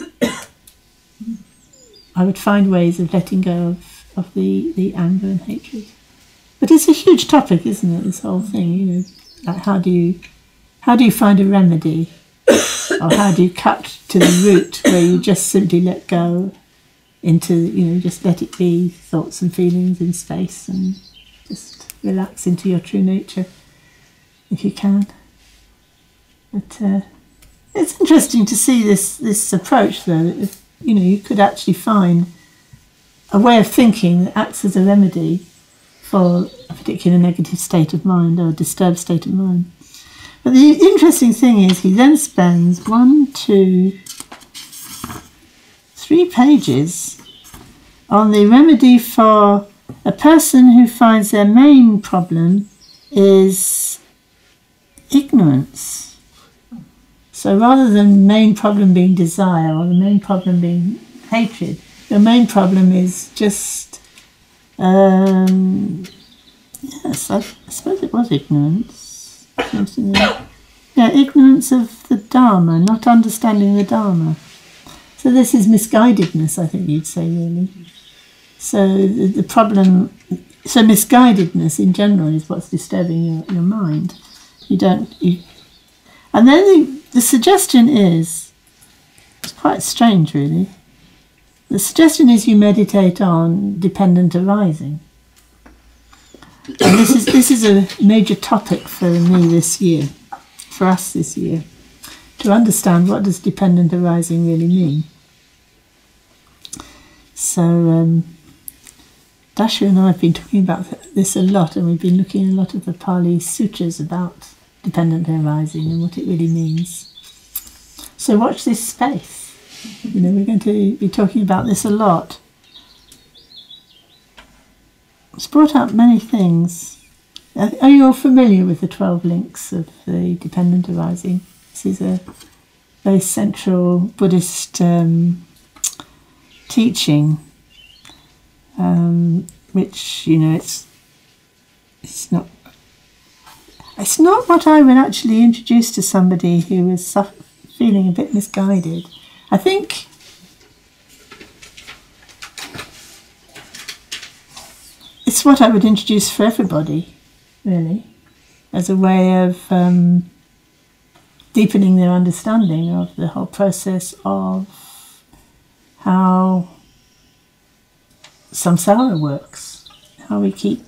I would find ways of letting go of the anger and hatred. But it's a huge topic, isn't it, this whole thing, like how do you find a remedy? Or how do you cut to the root where you just simply let go into, just let it be, thoughts and feelings in space, and just relax into your true nature if you can. But it's interesting to see this approach, though, that if, you could actually find a way of thinking that acts as a remedy for a particular negative state of mind or disturbed state of mind. But the interesting thing is he then spends 3 pages on the remedy for a person who finds their main problem is ignorance. So rather than main problem being desire or the main problem being hatred, the main problem is just, yes, I suppose it was ignorance. Yeah, ignorance of the Dharma, not understanding the Dharma. So this is misguidedness, I think you'd say, really. So the problem, misguidedness in general is what's disturbing your mind. And then the suggestion is, it's quite strange, really. The suggestion is you meditate on dependent arising. And this is a major topic for me this year, for us this year, to understand what does dependent arising really mean. So Dasha and I have been talking about this a lot, and we've been looking at a lot of the Pali sutras about dependent arising and what it really means. So watch this space. We're going to be talking about this a lot. It's brought up many things. Are you all familiar with the 12 links of the dependent arising? This is a very central Buddhist teaching, which, it's not what I would actually introduce to somebody who was feeling a bit misguided. I think it's what I would introduce for everybody, really, as a way of deepening their understanding of the whole process of how samsara works, how we keep,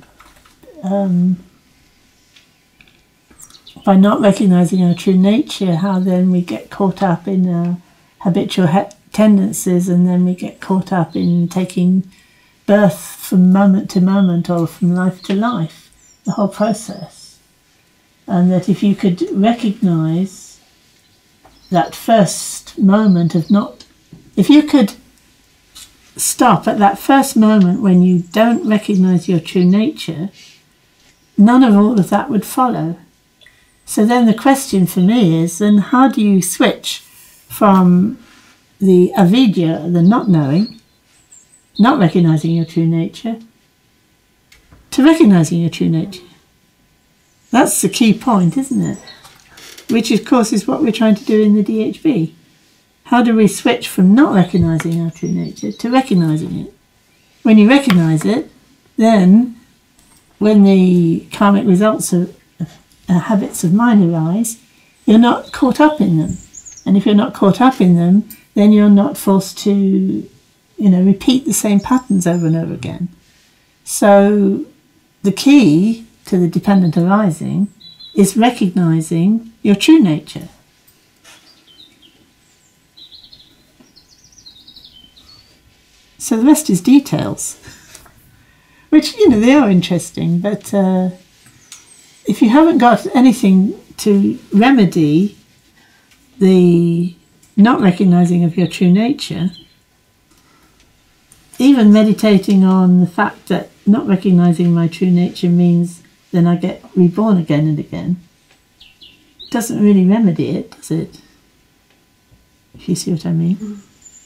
by not recognizing our true nature, how then we get caught up in our habitual tendencies, and then we get caught up in taking birth from moment to moment or from life to life, the whole process. And that if you could recognize that first moment of if you could stop at that first moment when you don't recognize your true nature, none of all of that would follow. So then the question for me is, then how do you switch from the avidya, the not knowing, not recognizing your true nature, to recognizing your true nature? That's the key point, isn't it? which of course is what we're trying to do in the DHB. How do we switch from not recognising our true nature to recognising it? When you recognise it, then when the karmic results of habits of mind arise, you're not caught up in them. And if you're not caught up in them, then you're not forced to, repeat the same patterns over and over again. So the key to the dependent arising is recognising your true nature. So the rest is details, which, they are interesting, but if you haven't got anything to remedy the not recognising of your true nature, even meditating on the fact that not recognising my true nature means then I get reborn again and again, doesn't really remedy it, does it? If you see what I mean.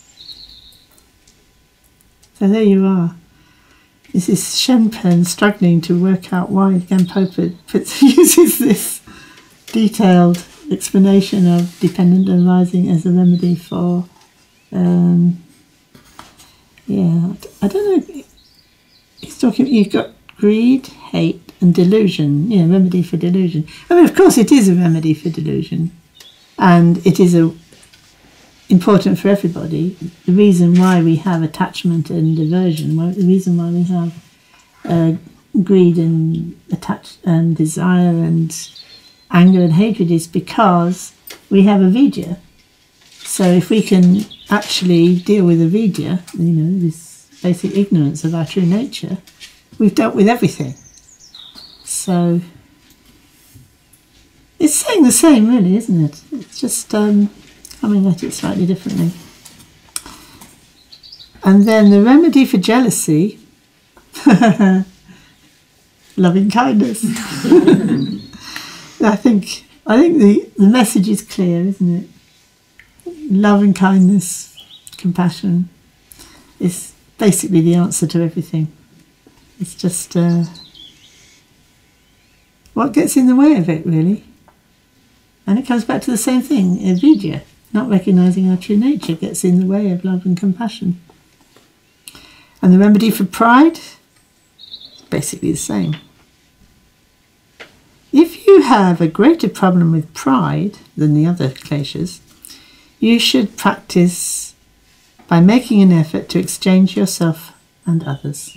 So there you are. This is Shenpen struggling to work out why Gampopa uses this detailed explanation of dependent arising as a remedy for, I don't know. He's talking, you've got greed, hate and delusion, remedy for delusion. I mean, of course it is a remedy for delusion, and it is important for everybody. The reason why we have attachment and aversion, the reason why we have greed and desire and anger and hatred is because we have avidya. So if we can actually deal with avidya, this basic ignorance of our true nature, we've dealt with everything. So it's saying the same, really, isn't it? It's just coming at it slightly differently. And then the remedy for jealousy, loving kindness. I think the message is clear, isn't it? Love and kindness, compassion is basically the answer to everything. It's just what gets in the way of it, really. And it comes back to the same thing, avidya. Not recognising our true nature gets in the way of love and compassion. And the remedy for pride, basically the same. If you have a greater problem with pride than the other kleshas, you should practice by making an effort to exchange yourself and others.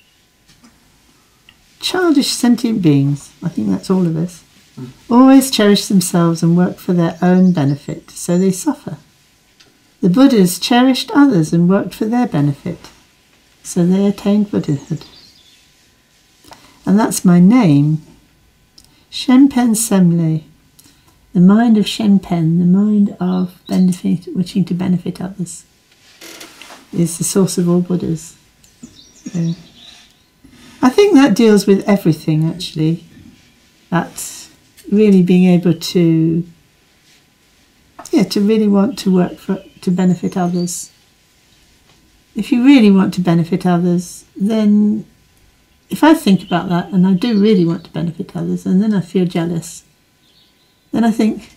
Childish sentient beings, I think that's all of us, always cherish themselves and work for their own benefit, so they suffer. The Buddhas cherished others and worked for their benefit, so they attained Buddhahood. And that's my name, Shenpen Semle, the mind of Shenpen, the mind of wishing to benefit others, is the source of all Buddhas. So, I think that deals with everything, actually. That's really being able to really want to work to benefit others. If you really want to benefit others, then if I think about that and I do really want to benefit others and then I feel jealous, then I think,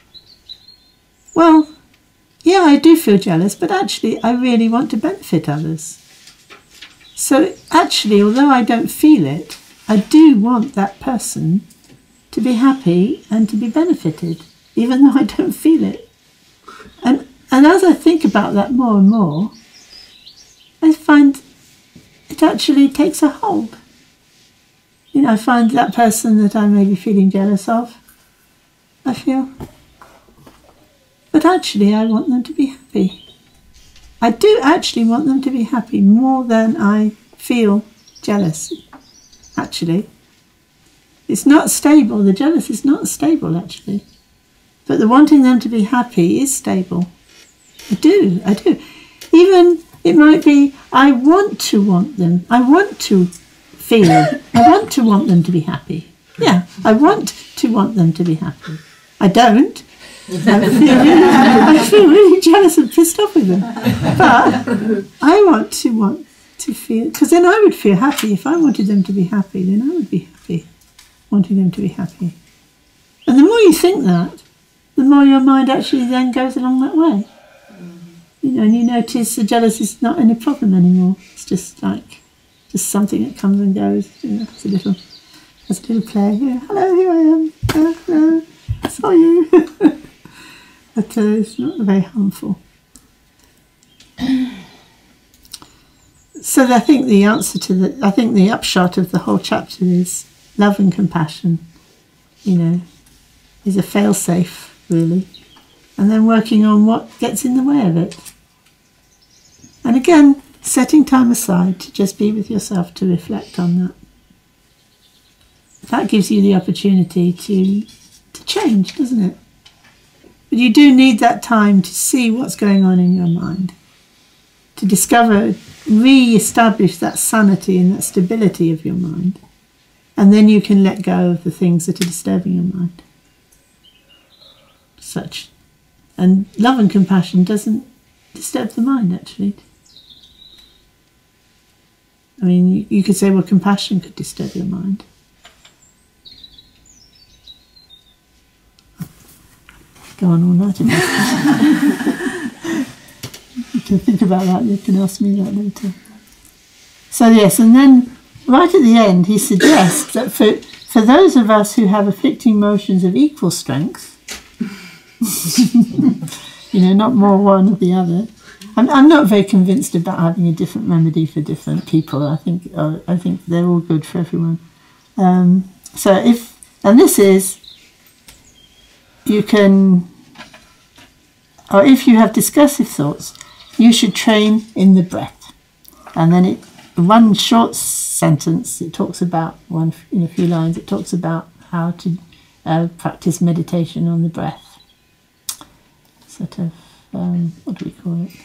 well, yeah, I do feel jealous, but actually I really want to benefit others. So actually, although I don't feel it, I do want that person to be happy and to be benefited, even though I don't feel it. And as I think about that more and more, I find it actually takes a hold. I find that person that I may be feeling jealous of, I feel, but actually I want them to be happy. I do actually want them to be happy more than I feel jealous, actually. It's not stable. The jealous is not stable, actually. But the wanting them to be happy is stable. I do. Even it might be, I want to want them. I want to feel. I want to want them to be happy. Yeah, I want to want them to be happy. I don't. I feel really jealous and pissed off with them. But I want to feel, because then I would feel happy. If I wanted them to be happy, then I would be happy, wanting them to be happy. And the more you think that, the more your mind actually then goes along that way. You know, and you notice the jealousy is not any problem anymore. It's just something that comes and goes. You know, it's a little play. Yeah, hello, here I am. Hello, I saw you. But it's not very harmful. So I think the answer to the upshot of the whole chapter is love and compassion, you know, is a fail-safe, really. And then working on what gets in the way of it. And again, setting time aside to just be with yourself, to reflect on that. That gives you the opportunity to change, doesn't it? But you do need that time to see what's going on in your mind, to discover, re-establish that sanity and that stability of your mind. And then you can let go of the things that are disturbing your mind. And love and compassion doesn't disturb the mind, actually. I mean, you could say, well, compassion could disturb your mind. Go on all night about that. You can think about that, you can ask me that later. So yes, and then right at the end he suggests that for those of us who have afflicting motions of equal strength, you know, not more one or the other. I'm not very convinced about having a different remedy for different people. I think they're all good for everyone. If you have discursive thoughts, you should train in the breath. And then one short sentence, it talks about, in a few lines, it talks about how to practice meditation on the breath. Sort of, what do we call it?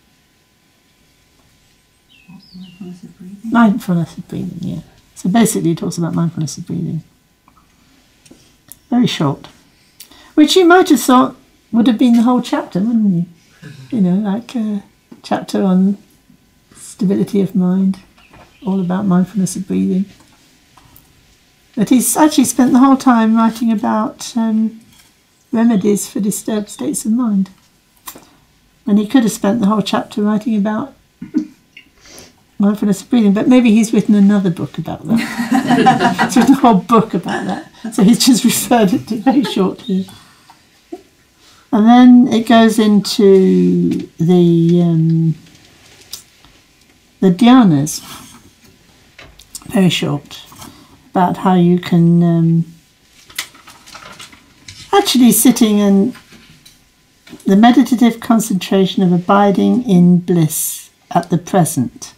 Mindfulness of breathing. Mindfulness of breathing, yeah. So basically it talks about mindfulness of breathing. Very short. Which you might have thought would have been the whole chapter, wouldn't you? You know, like a chapter on stability of mind, all about mindfulness of breathing. But he's actually spent the whole time writing about remedies for disturbed states of mind. And he could have spent the whole chapter writing about mindfulness of breathing, but maybe he's written another book about that. He's written a whole book about that. So he's just referred it to very shortly. And then it goes into the dhyanas, very short, about how you can actually sitting and the meditative concentration of abiding in bliss at the present.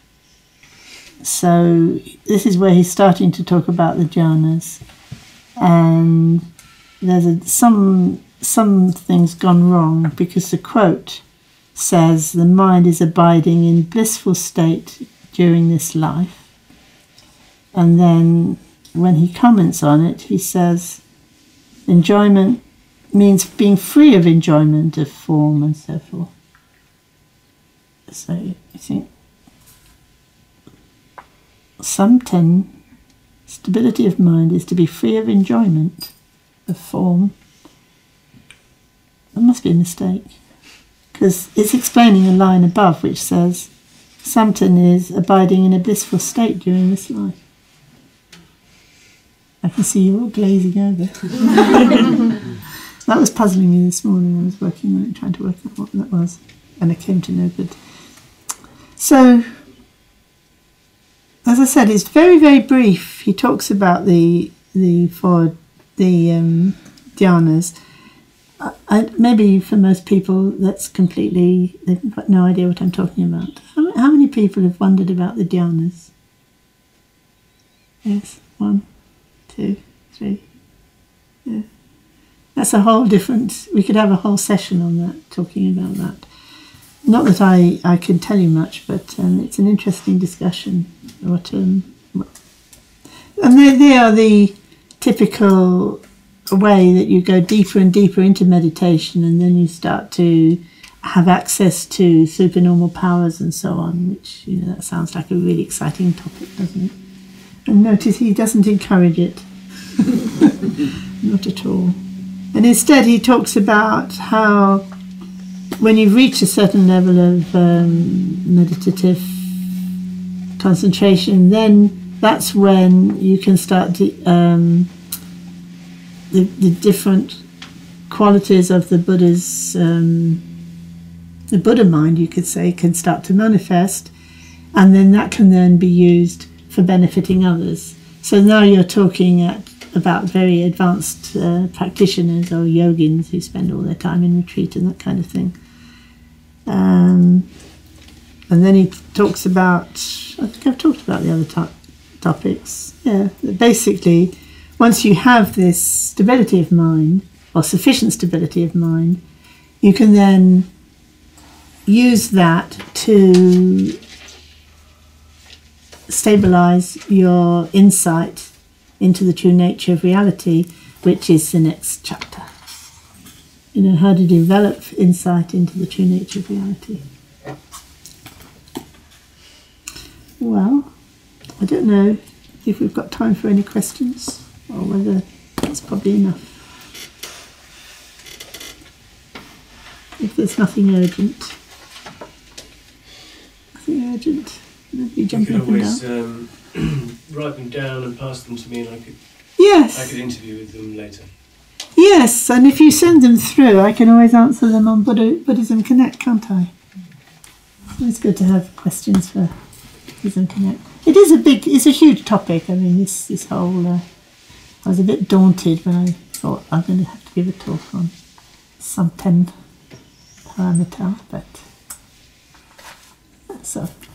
So this is where he's starting to talk about the dhyanas, and there's some things gone wrong, because the quote says the mind is abiding in blissful state during this life, and then when he comments on it he says enjoyment means being free of enjoyment of form and so forth. So you think samten, stability of mind, is to be free of enjoyment of form. That must be a mistake, because it's explaining a line above which says samten is abiding in a blissful state during this life. I can see you all glazing over. That was puzzling me this morning. I was working on it, trying to work out what that was, and I came to no good. So, as I said, it's very, very brief. He talks about the dhyanas. Maybe for most people that's completely, they've got no idea what I'm talking about. How many people have wondered about the dhyanas? Yes, 1, 2, 3. Yeah. That's a whole different, we could have a whole session on that, talking about that. Not that I can tell you much, but it's an interesting discussion. And they are the typical way that you go deeper and deeper into meditation, and then you start to have access to supernormal powers and so on, which, you know, that sounds like a really exciting topic, doesn't it? And notice he doesn't encourage it. Not at all. And instead he talks about how when you reach a certain level of meditative concentration, then that's when you can start the different qualities of the Buddha's, the Buddha mind, you could say, can start to manifest, and then that can then be used for benefiting others. So now you're talking about very advanced practitioners or yogins who spend all their time in retreat and that kind of thing. And then he talks about, I think I've talked about the other topics. Yeah, basically, once you have this stability of mind, or sufficient stability of mind, you can then use that to stabilize your insight into the true nature of reality, which is the next chapter. You know, how to develop insight into the true nature of reality. Well, I don't know if we've got time for any questions, or whether that's probably enough. If there's nothing urgent. Maybe jumping up and down. You could always write them down and pass them to me, and I could interview with them later. Yes, and if you send them through, I can always answer them on Buddhism Connect, can't I? It's good to have questions for Buddhism Connect. It's a huge topic. I mean, this whole. I was a bit daunted when I thought I'm going to have to give a talk on some 10 Paramita, but so.